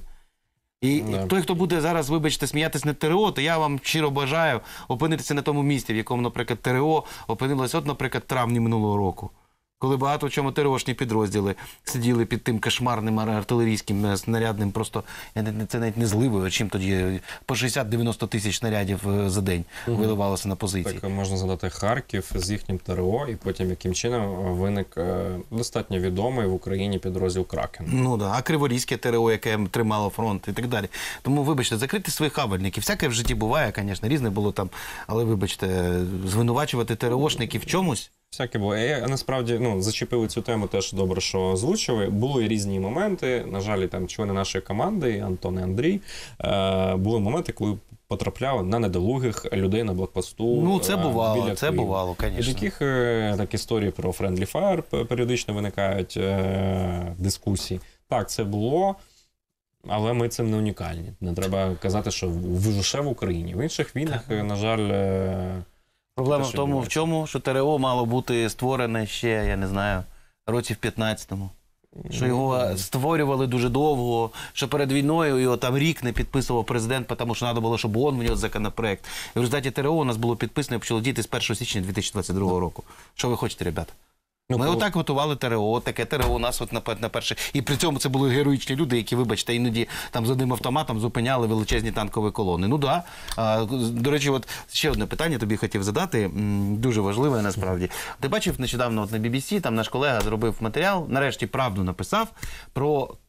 [SPEAKER 1] І
[SPEAKER 2] Да.
[SPEAKER 1] той, хто буде зараз, вибачте, сміятись над ТРО, то я вам щиро бажаю опинитися на тому місці, в якому, наприклад, ТРО опинилось, от, наприклад, в травні минулого року. Коли багато в чому ТРОшні підрозділи сиділи під тим кошмарним артилерійським снарядним, просто це навіть не зливою, чим тоді по шістдесят-дев'яносто тисяч снарядів за день угу. виливалося на позиції.
[SPEAKER 2] Так можна згадати Харків з їхнім ТРО, і потім яким чином виник достатньо відомий в Україні підрозділ Кракен.
[SPEAKER 1] Ну да, а Криворізьке ТРО, яке тримало фронт і так далі. Тому, вибачте, закрити своїх хавальників. Всяке в житті буває, звісно, різне було там, але, вибачте, звинувачувати ТРОшників в чомусь.
[SPEAKER 2] Всяке було. Я насправді ну, зачепили цю тему теж добре, що озвучили. Були різні моменти. На жаль, там члени нашої команди, Антон і Андрій, е- були моменти, коли потрапляли на недолугих людей на блокпосту.
[SPEAKER 1] Ну, це бувало,
[SPEAKER 2] біля
[SPEAKER 1] це
[SPEAKER 2] Києва.
[SPEAKER 1] бувало, звісно.
[SPEAKER 2] І таких е- так, історій про Friendly Fire періодично виникають е- дискусії. Так, це було. Але ми цим не унікальні. Не треба казати, що лише в Україні. В інших війнах, на жаль, е-
[SPEAKER 1] проблема в тому, в чому, що ТРО мало бути створене ще, я не знаю, році в п'ятнадцятому. Що його створювали дуже довго, що перед війною його там рік не підписував президент, тому що треба було, щоб ООН внес законопроект. І в результаті ТРО у нас було підписано і почало діяти з першого січня дві тисячі двадцять другого року. Що ви хочете, ребята? Ми ну, отак готували ТРО, таке ТРО у нас от на, на перше. І при цьому це були героїчні люди, які, вибачте, іноді там з одним автоматом зупиняли величезні танкові колони. Ну так. Да. До речі, от ще одне питання тобі хотів задати, дуже важливе насправді. Ти бачив нещодавно от на бі бі сі, там наш колега зробив матеріал, нарешті правду написав про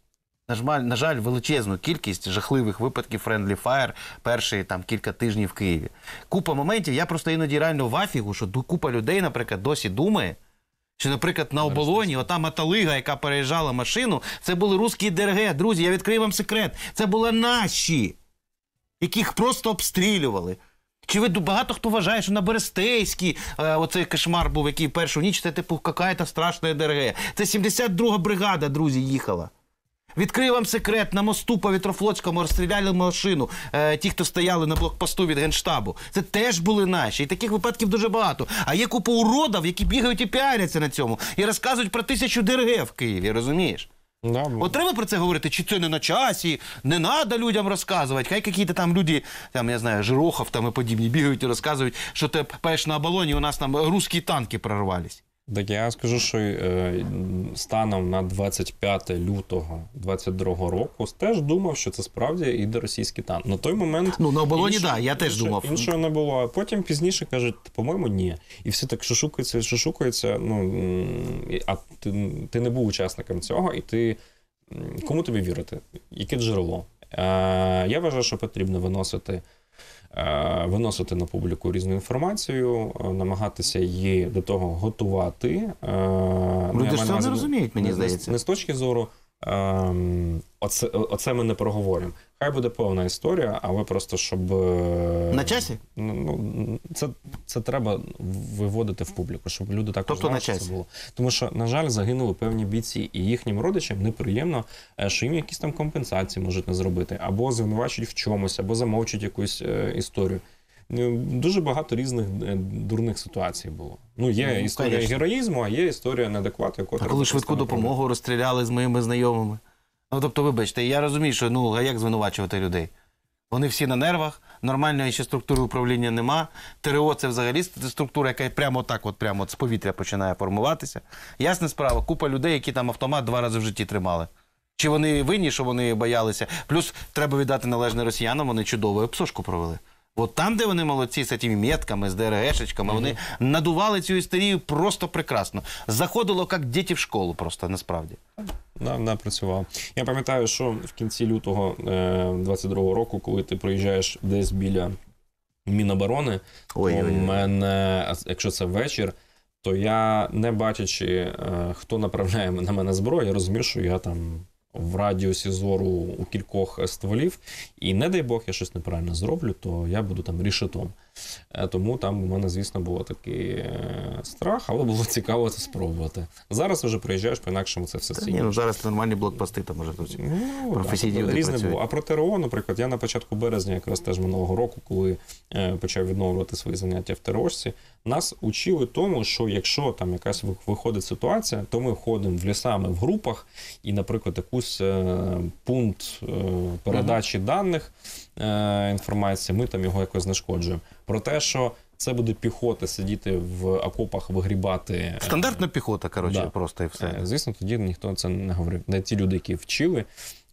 [SPEAKER 1] На жаль, на жаль, величезну кількість жахливих випадків Friendly Fire перші там кілька тижнів в Києві. Купа моментів, я просто іноді реально в афігу, що купа людей, наприклад, досі думає, що, наприклад, на оболоні, ота маталига, яка переїжджала машину, це були русські ДРГ. Друзі, я відкрию вам секрет. Це були наші, яких просто обстрілювали. Чи ви багато хто вважає, що на Берестейській е, оцей кошмар був, який в першу ніч, це типу какая-то страшна ДРГ. Це сімдесят друга бригада, друзі, їхала. Відкрию вам секрет, на мосту по Вітрофлотському розстріляли машину, е, ті, хто стояли на блокпосту від Генштабу. Це теж були наші. І таких випадків дуже багато. А є купа уродів, які бігають і піаряться на цьому. І розказують про тисячу ДРГ в Києві, розумієш?
[SPEAKER 2] Да,
[SPEAKER 1] От треба про це говорити, чи це не на часі, не треба людям розказувати. Хай якісь там люди, там, я знаю, Жирохов там і подібні, бігають і розказують, що ти паєш на оболоні, у нас там русські танки прорвались.
[SPEAKER 2] Так я скажу, що е, станом на двадцять п'яте лютого двадцять другого року теж думав, що це справді іде російський танк. На той момент...
[SPEAKER 1] Ну, на оболоні, так, да, я теж
[SPEAKER 2] інше,
[SPEAKER 1] думав.
[SPEAKER 2] Іншого не було. А потім пізніше кажуть, по-моєму, ні. І всі так шушукаються, шушукаються. Ну, а ти, ти не був учасником цього, і ти... Кому тобі вірити? Яке джерело? Е, я вважаю, що потрібно виносити виносити на публіку різну інформацію, намагатися її до того готувати.
[SPEAKER 1] Люди ж це не розуміють, мені
[SPEAKER 2] не,
[SPEAKER 1] здається.
[SPEAKER 2] Не з точки зору, оце, оце ми не проговоримо. Хай буде повна історія, але просто щоб...
[SPEAKER 1] На часі?
[SPEAKER 2] Ну, це, це треба виводити в публіку, щоб люди також
[SPEAKER 1] тобто
[SPEAKER 2] знали,
[SPEAKER 1] на
[SPEAKER 2] що
[SPEAKER 1] часі.
[SPEAKER 2] це було. Тому що, на жаль, загинули певні бійці, і їхнім родичам неприємно, що їм якісь там компенсації можуть не зробити, або звинувачують в чомусь, або замовчують якусь е, історію. Дуже багато різних дурних ситуацій було. Ну, є ну, історія конечно. героїзму, а є історія неадеквату, яку
[SPEAKER 1] треба... А коли швидку допомогу розстріляли з моїми знайомими? Ну, тобто, вибачте, я розумію, що, ну, а як звинувачувати людей? Вони всі на нервах, нормальної ще структури управління нема. ТРО – це взагалі структура, яка прямо так, от, прямо от з повітря починає формуватися. Ясна справа, купа людей, які там автомат два рази в житті тримали. Чи вони винні, що вони боялися? Плюс треба віддати належне росіянам, вони чудово псошку провели. От там, де вони молодці, з цими метками, з ДРГшечками, mm-hmm. вони надували цю істерію просто прекрасно. Заходило, як діти в школу просто, насправді.
[SPEAKER 2] Да, да, працював. Я пам'ятаю, що в кінці лютого двадцять другого року, коли ти проїжджаєш десь біля Міноборони,
[SPEAKER 1] Ой,
[SPEAKER 2] у
[SPEAKER 1] ой, ой.
[SPEAKER 2] мене, якщо це вечір, то я, не бачачи, хто направляє на мене зброю, я розумів, що я там в радіусі зору у кількох стволів, і не дай Бог я щось неправильно зроблю, то я буду там рішетом. Тому там у мене, звісно, був такий страх, але було цікаво це спробувати. Зараз вже приїжджаєш, по-інакшому це все
[SPEAKER 1] стає. Ні, ну зараз нормальні блокпости, там вже тут
[SPEAKER 2] ну,
[SPEAKER 1] професійні люди
[SPEAKER 2] різне
[SPEAKER 1] працюють.
[SPEAKER 2] було. А про ТРО, наприклад, я на початку березня, якраз теж минулого року, коли е, почав відновлювати свої заняття в ТРОшці, нас учили тому, що якщо там якась виходить ситуація, то ми входимо в лісами в групах і, наприклад, якусь е, пункт е, передачі ага. даних е, інформації, ми там його якось знешкоджуємо. Про те, що це буде піхота сидіти в окопах, вигрібати.
[SPEAKER 1] Стандартна піхота, коротше, да. просто і все.
[SPEAKER 2] Звісно, тоді ніхто це не говорив. Не ті люди, які вчили,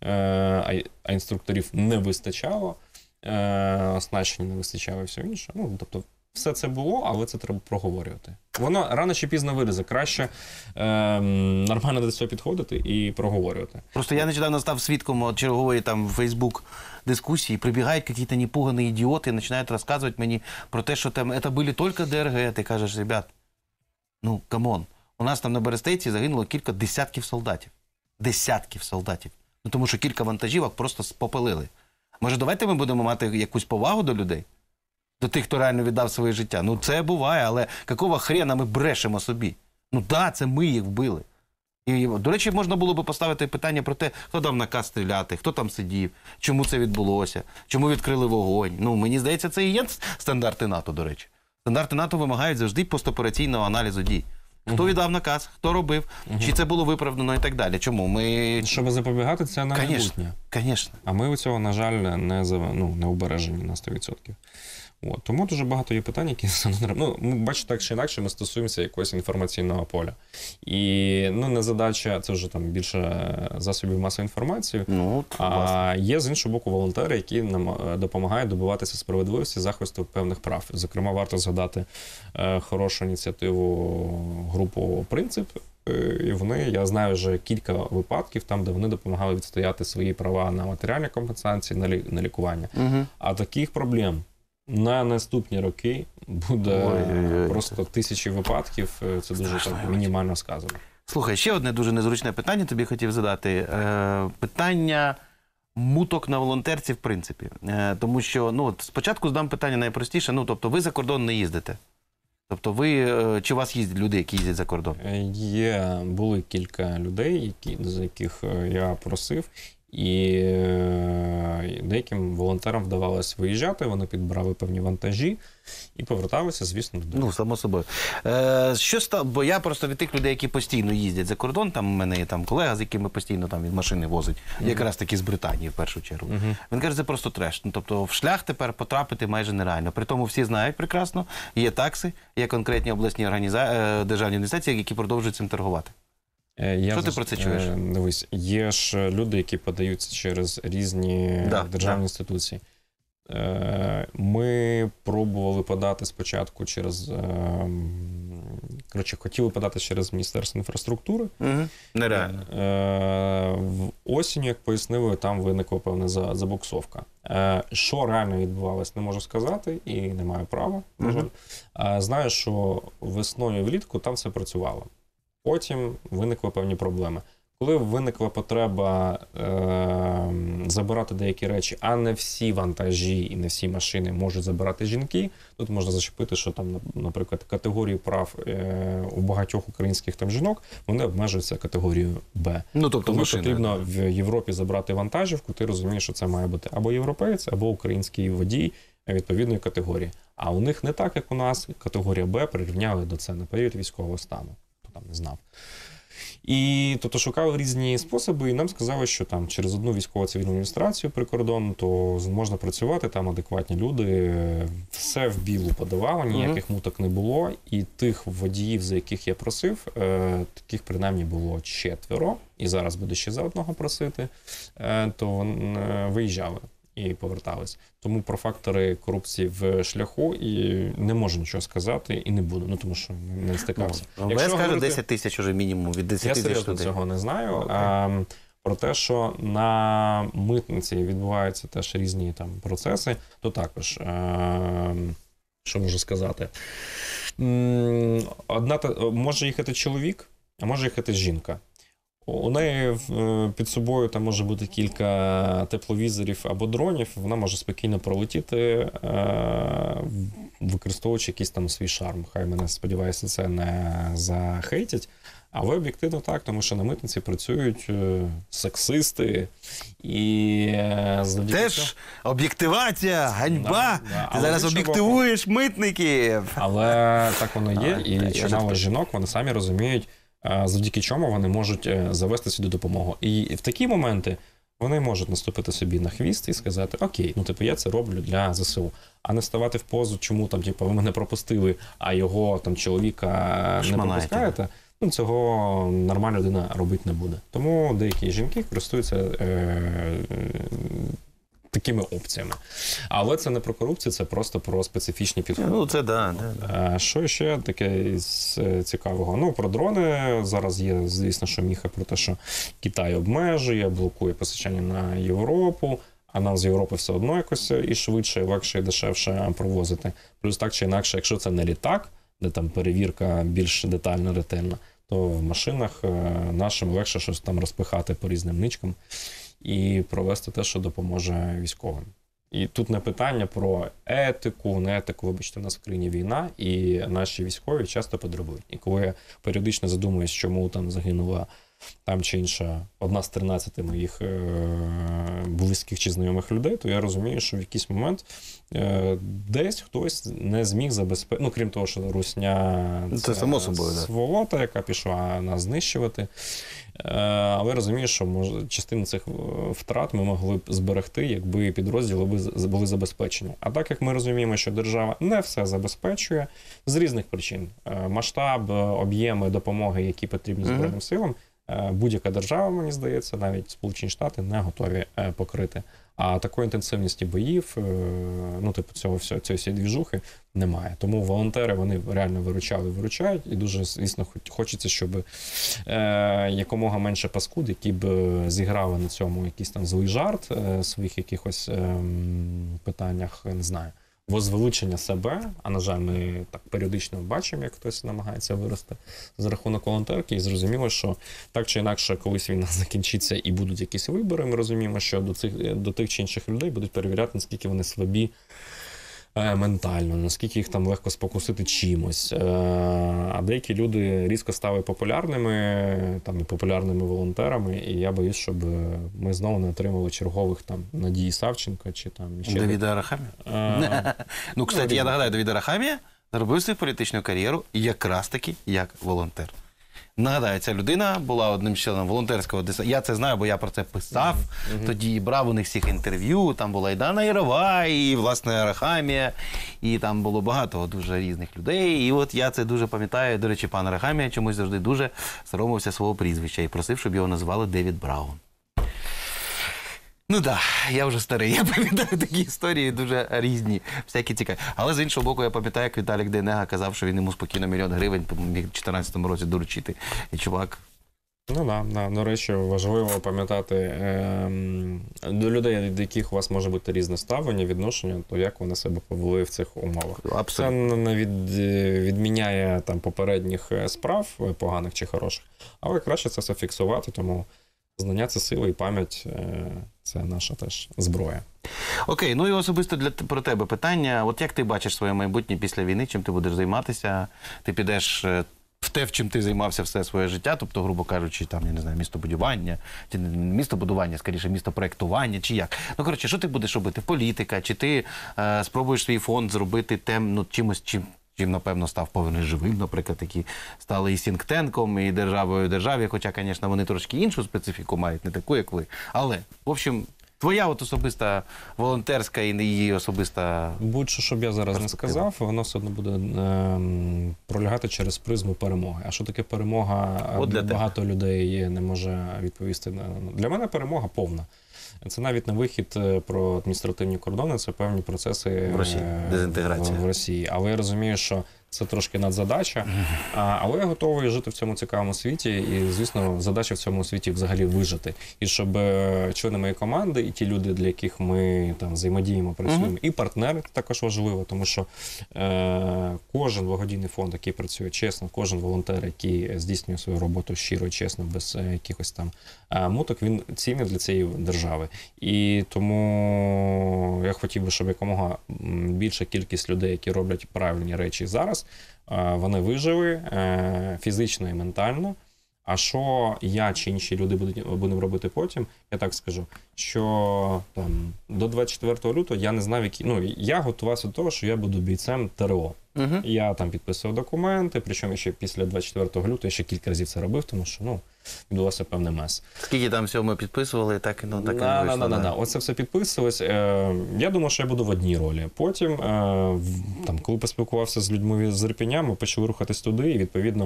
[SPEAKER 2] а інструкторів не вистачало, оснащення не вистачало і все інше. Ну, тобто, все це було, але це треба проговорювати. Воно рано чи пізно вилізе. Краще е, нормально до цього підходити і проговорювати.
[SPEAKER 1] Просто я нещодавно став свідком чергової там в Facebook дискусії, прибігають якісь непугані ідіоти і починають розказувати мені про те, що там це були тільки ДРГ. Ти кажеш, ребят, ну, камон, у нас там на Берестейці загинуло кілька десятків солдатів. Десятків солдатів. Ну, тому що кілька вантажівок просто спопелили. Може, давайте ми будемо мати якусь повагу до людей? До тих, хто реально віддав своє життя. Ну, це буває, але якого хрена ми брешемо собі? Ну, да, це ми їх вбили. І, до речі, можна було б поставити питання про те, хто дав наказ стріляти, хто там сидів, чому це відбулося, чому відкрили вогонь. Ну, мені здається, це і є стандарти НАТО, до речі. Стандарти НАТО вимагають завжди постопераційного аналізу дій. Хто віддав наказ, хто робив, угу. чи це було виправдано і так далі. Чому? Ми...
[SPEAKER 2] Щоб запобігати, це на майбутнє.
[SPEAKER 1] Звісно.
[SPEAKER 2] А ми у цього, на жаль, не, ну, не обережені на сто відсотків. От. Тому дуже багато є питань, які ну, бачите, так чи інакше, ми стосуємося якогось інформаційного поля. І ну, не задача, це вже там більше засобів масової інформації, ну, а власне. Є з іншого боку волонтери, які нам допомагають добиватися справедливості, захисту певних прав. Зокрема, варто згадати е, хорошу ініціативу групу «Принцип», і вони, я знаю вже кілька випадків там, де вони допомагали відстояти свої права на матеріальні компенсації, на, лі, на лікування.
[SPEAKER 1] Угу.
[SPEAKER 2] А таких проблем на наступні роки буде
[SPEAKER 1] Ой-ой-ой.
[SPEAKER 2] просто тисячі випадків, це дуже так, мінімально сказано.
[SPEAKER 1] Слухай, ще одне дуже незручне питання тобі хотів задати. Е, питання муток на волонтерці, в принципі. Е, тому що, ну, от спочатку задам питання найпростіше, ну, тобто ви за кордон не їздите? Тобто ви, е, чи у вас їздять люди, які їздять за кордон?
[SPEAKER 2] Є, були кілька людей, які, за яких я просив, і е, деяким волонтерам вдавалося виїжджати, вони підбирали певні вантажі і поверталися, звісно, додому.
[SPEAKER 1] Ну, само собою. Е, що став, бо я просто від тих людей, які постійно їздять за кордон, там у мене є там колега, з якими постійно там від машини возить, mm-hmm. якраз таки з Британії в першу чергу. Mm-hmm. Він каже, це просто треш. Ну, тобто в шлях тепер потрапити майже нереально. При тому всі знають прекрасно, є такси, є конкретні обласні організа... державні організації, які продовжують цим торгувати.
[SPEAKER 2] Я
[SPEAKER 1] Що ти про це чуєш?
[SPEAKER 2] Дивись, є ж люди, які подаються через різні
[SPEAKER 1] да,
[SPEAKER 2] державні
[SPEAKER 1] да.
[SPEAKER 2] інституції. Ми пробували подати спочатку через... Коротше, хотіли подати через Міністерство інфраструктури.
[SPEAKER 1] Угу. Нереально.
[SPEAKER 2] В осінню, як пояснили, там виникла певна забуксовка. Що реально відбувалось, не можу сказати і не маю права, на жаль. Угу. Знаю, що весною і влітку там все працювало. Потім виникли певні проблеми. Коли виникла потреба е- забирати деякі речі, а не всі вантажі і не всі машини можуть забирати жінки, тут можна зачепити, що там, наприклад, категорії прав е- у багатьох українських там жінок, вони обмежуються категорією Б. Ну, тобто Коли потрібно в Європі забрати вантажівку, ти розумієш, що це має бути або європеєць, або український водій відповідної категорії. А у них не так, як у нас, категорія Б прирівняли до це на період військового стану. Хто там не знав. І тобто шукали різні способи, і нам сказали, що там через одну військово-цивільну адміністрацію прикордонну, то можна працювати, там адекватні люди, все в білу подавали, ніяких mm-hmm. муток не було, і тих водіїв, за яких я просив, е, таких принаймні було четверо, і зараз буду ще за одного просити, е, то е, виїжджали і повертались. Тому про фактори корупції в шляху і не можу нічого сказати, і не буду, ну тому що не стикався.
[SPEAKER 1] Ну, я скажу десять тисяч уже мінімум, від десять тисяч людей.
[SPEAKER 2] Я серйозно цього не знаю. Okay. А, про те, що на митниці відбуваються теж різні там процеси, то також, а, що можу сказати, одна може їхати чоловік, а може їхати жінка. У неї під собою там може бути кілька тепловізорів або дронів, вона може спокійно пролетіти, використовуючи якийсь там свій шарм. Хай мене, сподіваюся, це не захейтять. Але об'єктивно так, тому що на митниці працюють сексисти і завдяки
[SPEAKER 1] Теж
[SPEAKER 2] цьому...
[SPEAKER 1] об'єктивація, ганьба!
[SPEAKER 2] Да, да.
[SPEAKER 1] Ти зараз об'єктивуєш боку... митників!
[SPEAKER 2] Але так воно є, а, і чимало жінок, вони самі розуміють, завдяки чому вони можуть завести сюди допомогу. І в такі моменти вони можуть наступити собі на хвіст і сказати, окей, ну типу я це роблю для ЗСУ. А не ставати в позу, чому там, типу, ви мене пропустили, а його там чоловіка не пропускаєте. Ну, цього нормальна людина робити не буде. Тому деякі жінки користуються е- е- такими опціями. Але це не про корупцію, це просто про специфічні підходи.
[SPEAKER 1] Ну, це да, да.
[SPEAKER 2] Що ще таке з цікавого? Ну, про дрони. Зараз є, звісно, що міха про те, що Китай обмежує, блокує постачання на Європу, а нам з Європи все одно якось і швидше, і легше, і дешевше провозити. Плюс так чи інакше, якщо це не літак, де там перевірка більш детальна, ретельна, то в машинах нашим легше щось там розпихати по різним ничкам і провести те, що допоможе військовим. І тут не питання про етику, не етику, вибачте, в нас в країні війна, і наші військові часто потребують. І коли я періодично задумуюсь, чому там загинула там чи інша одна з тринадцяти моїх е- близьких чи знайомих людей, то я розумію, що в якийсь момент е- десь хтось не зміг забезпечити, ну крім того, що русня
[SPEAKER 1] це, це само собою,
[SPEAKER 2] сволота, яка пішла нас знищувати. Але розумію, що може, частину цих втрат ми могли б зберегти, якби підрозділи були забезпечені. А так як ми розуміємо, що держава не все забезпечує з різних причин. Масштаб, об'єми допомоги, які потрібні Збройним силам, е, будь-яка держава, мені здається, навіть Сполучені Штати не готові е, покрити. А такої інтенсивності боїв, е, ну, типу, цього всього, цієї всієї двіжухи немає. Тому волонтери, вони реально виручали, виручають, і дуже, звісно, хочеться, щоб е, якомога менше паскуд, які б зіграли на цьому якийсь там злий жарт, е, своїх якихось е, питаннях, не знаю, возвеличення себе, а, на жаль, ми так періодично бачимо, як хтось намагається вирости за рахунок волонтерки, і зрозуміло, що так чи інакше, колись війна закінчиться і будуть якісь вибори, ми розуміємо, що до цих, до тих чи інших людей будуть перевіряти, наскільки вони слабі е, ментально, наскільки їх там легко спокусити чимось. Е, а деякі люди різко стали популярними, там, і популярними волонтерами, і я боюсь, щоб ми знову не отримали чергових там Надії Савченко чи там ще...
[SPEAKER 1] Давіда Арахамія?
[SPEAKER 2] Е,
[SPEAKER 1] Ну, кстати, я нагадаю, Давід Арахамія зробив свою політичну кар'єру якраз таки як волонтер. Нагадаю, ця людина була одним з членом волонтерського десанту. Я це знаю, бо я про це писав. Mm-hmm. Тоді брав у них всіх інтерв'ю. Там була і Дана Ірова, і, власне, Арахамія. І там було багато дуже різних людей. І от я це дуже пам'ятаю. До речі, пан Арахамія чомусь завжди дуже соромився свого прізвища і просив, щоб його називали Девід Браун. Ну так, да, я вже старий, я пам'ятаю такі історії дуже різні, всякі цікаві. Але з іншого боку, я пам'ятаю, як Віталік Дейнега казав, що він йому спокійно мільйон гривень міг в чотирнадцятому році доручити. І чувак...
[SPEAKER 2] Ну так, да, до речі, важливо пам'ятати е, до людей, до яких у вас може бути різне ставлення, відношення, то як вони себе повели в цих умовах.
[SPEAKER 1] Абсолютно.
[SPEAKER 2] Це не від, відміняє там попередніх справ, поганих чи хороших, але краще це все фіксувати, тому знання – це сила і пам'ять – це наша теж зброя.
[SPEAKER 1] Окей, ну і особисто для, про тебе питання. От як ти бачиш своє майбутнє після війни, чим ти будеш займатися? Ти підеш в те, в чим ти займався все своє життя, тобто, грубо кажучи, там, я не знаю, містобудування, чи не містобудування, скоріше, містопроєктування, чи як? Ну, коротше, що ти будеш робити? Політика? Чи ти е, спробуєш свій фонд зробити тем, ну, чимось, чим, чим, напевно, став повинен живим, наприклад, які стали і сінктенком, і державою державі, хоча, звісно, вони трошки іншу специфіку мають, не таку, як ви. Але, в общем, твоя от особиста волонтерська і її особиста...
[SPEAKER 2] Будь-що, щоб я зараз не сказав, воно все одно буде е, пролягати через призму перемоги. А що таке перемога? Багато людей не може відповісти. Для мене перемога повна. Це навіть не вихід про адміністративні кордони, це певні процеси
[SPEAKER 1] в Росії, дезінтеграція
[SPEAKER 2] в Росії. Але я розумію, що це трошки надзадача, але я готовий жити в цьому цікавому світі, і, звісно, задача в цьому світі взагалі вижити. І щоб члени моєї команди, і ті люди, для яких ми там взаємодіємо, працюємо, uh-huh. і партнери також важливо, тому що е, кожен благодійний фонд, який працює чесно, кожен волонтер, який здійснює свою роботу щиро і чесно, без якихось там е, муток, він цінний для цієї держави. І тому я хотів би, щоб якомога більша кількість людей, які роблять правильні речі зараз, вони вижили фізично і ментально. А що я чи інші люди будемо робити потім, я так скажу, що там, до двадцять четвертого лютого я не знав, які... Ну, я готувався до того, що я буду бійцем ТРО. Uh-huh. Я там підписував документи, причому ще після двадцять четвертого лютого я ще кілька разів це робив, тому що, ну, відбулося певний мес.
[SPEAKER 1] Скільки там всього ми підписували, так, ну, так і не вийшло.
[SPEAKER 2] Да, да, да. Оце все підписувалось. Я думав, що я буду в одній ролі. Потім, там, коли поспілкувався з людьми з Ірпеня, ми почали рухатись туди, і, відповідно,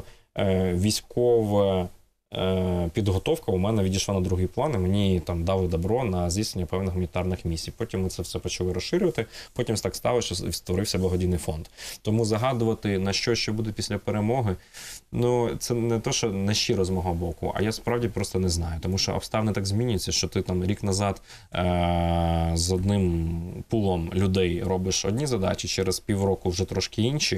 [SPEAKER 2] військова підготовка у мене відійшла на другий план, і мені там дали добро на здійснення певних гуманітарних місій. Потім ми це все почали розширювати, потім так стало, що створився благодійний фонд. Тому загадувати, на що ще буде після перемоги, ну, це не те, що не щиро з мого боку, а я справді просто не знаю, тому що обставини так змінюються, що ти там рік назад е- з одним пулом людей робиш одні задачі, через півроку вже трошки інші.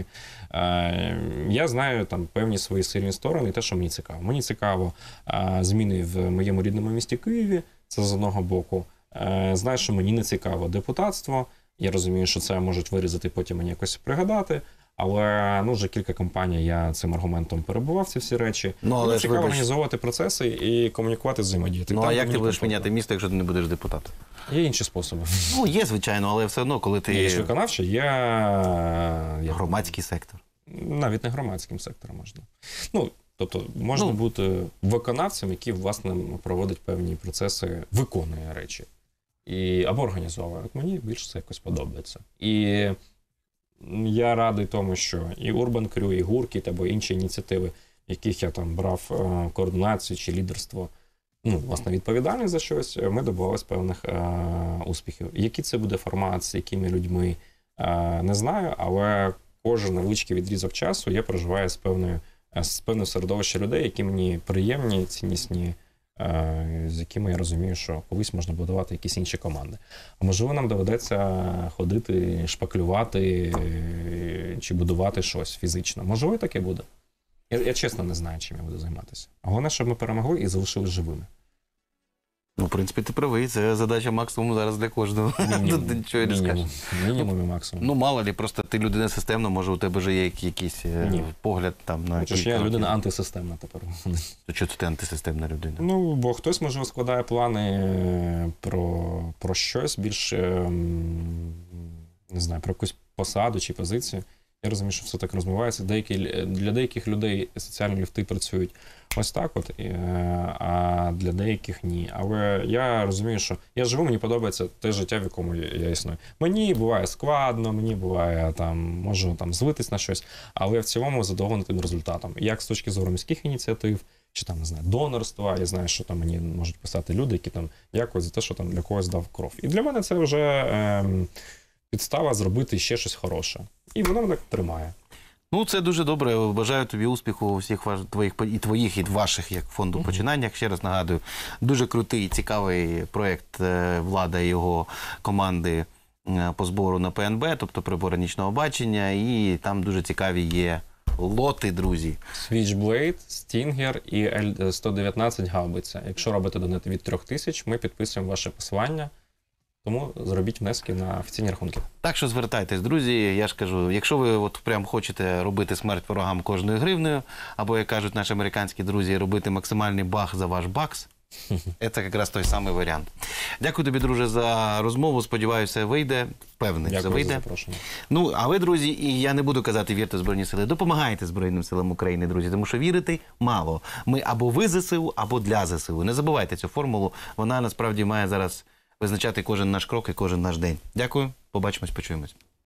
[SPEAKER 2] Е- я знаю там певні свої сильні сторони і те, що мені цікаво. Мені цікаво е- зміни в моєму рідному місті Києві, це з одного боку. Е- знаю, що мені не цікаво депутатство, я розумію, що це можуть вирізати, потім мені якось пригадати. Але, ну, вже кілька кампаній я цим аргументом перебував, ці всі речі.
[SPEAKER 1] Ну, але
[SPEAKER 2] мені цікаво
[SPEAKER 1] вибач...
[SPEAKER 2] організовувати процеси і комунікувати, взаємодіяти.
[SPEAKER 1] Ну,
[SPEAKER 2] там,
[SPEAKER 1] а як ти будеш
[SPEAKER 2] комфортно.
[SPEAKER 1] міняти місто, якщо ти не будеш депутатом?
[SPEAKER 2] Є інші способи.
[SPEAKER 1] Ну, є, звичайно, але все одно, коли ти...
[SPEAKER 2] Є ж виконавчий, є...
[SPEAKER 1] Громадський сектор.
[SPEAKER 2] Навіть не громадським сектором можна. Ну, тобто, можна
[SPEAKER 1] ну...
[SPEAKER 2] бути виконавцем, який, власне, проводить певні процеси, виконує речі. І... Або організовує. От мені більше це якось подобається. І... Я радий тому, що і Urban Crew, і Гуркіт або інші ініціативи яких я там брав е, координацію чи лідерство, ну, власне, відповідальність за щось, ми добувалися певних е, успіхів. Який це буде формат, з якими людьми, е, не знаю, але кожен невеличкий відрізок часу я проживаю з певною, з певним середовищем людей, які мені приємні, ціннісні, е, з якими я розумію, що колись можна будувати якісь інші команди. А можливо, нам доведеться ходити, шпаклювати е, чи будувати щось фізично. Можливо, і таке буде. Я, я чесно не знаю, чим я буду займатися. Головне, щоб ми перемогли і залишились живими.
[SPEAKER 1] Ну, в принципі, ти правий. Це задача максимум зараз для кожного. Тут нічого не скажеш.
[SPEAKER 2] Мінімум, мінімум і максимум.
[SPEAKER 1] Ну, мало ли, просто ти людина системна, може у тебе вже є які- якийсь е,
[SPEAKER 2] Ні.
[SPEAKER 1] погляд там на
[SPEAKER 2] Хоча ж
[SPEAKER 1] кілька
[SPEAKER 2] я
[SPEAKER 1] років.
[SPEAKER 2] людина антисистемна тепер.
[SPEAKER 1] То чого ти антисистемна людина?
[SPEAKER 2] Ну, бо хтось, можливо, складає плани е, про, про щось більш, е, м, не знаю, про якусь посаду чи позицію. Я розумію, що все так розвивається. Деякі, для деяких людей соціальні ліфти працюють ось так от, е, а для деяких ні. Але я розумію, що я живу, мені подобається те життя, в якому я, я існую. Мені буває складно, мені буває, там, можу там, злитись на щось, але я в цілому задоволений тим результатом. Як з точки зору міських ініціатив, чи там, не знаю, донорства, я знаю, що там мені можуть писати люди, які там дякують за те, що там для когось дав кров. І для мене це вже е, підстава зробити ще щось хороше. І воно мене тримає.
[SPEAKER 1] Ну, це дуже добре. Бажаю тобі успіху у всіх ваш, твоїх, і твоїх, і ваших, як фонду, починаннях. Ще раз нагадую, дуже крутий і цікавий проєкт е, Влада і його команди е, по збору на ПНБ, тобто прибори нічного бачення, і там дуже цікаві є лоти, друзі.
[SPEAKER 2] Switchblade, Stinger і Ель сто дев'ятнадцять гаубиця. Якщо робите донати від трьох тисяч, ми підписуємо ваше посилання. Тому зробіть внески на офіційні рахунки.
[SPEAKER 1] Так що звертайтесь, друзі. Я ж кажу, якщо ви от прям хочете робити смерть ворогам кожною гривнею, або, як кажуть наші американські друзі, робити максимальний бах за ваш бакс, це якраз той самий варіант. Дякую тобі, друже, за розмову. Сподіваюся, вийде. Впевнений, що
[SPEAKER 2] Дякую
[SPEAKER 1] вийде.
[SPEAKER 2] за запрошення.
[SPEAKER 1] Ну, а ви, друзі, і я не буду казати вірте в Збройні Сили, допомагайте Збройним силам України, друзі, тому що вірити мало. Ми або ви ЗСУ, або для ЗСУ. Не забувайте цю формулу, вона насправді має зараз визначати кожен наш крок і кожен наш день. Дякую, побачимось, почуємось.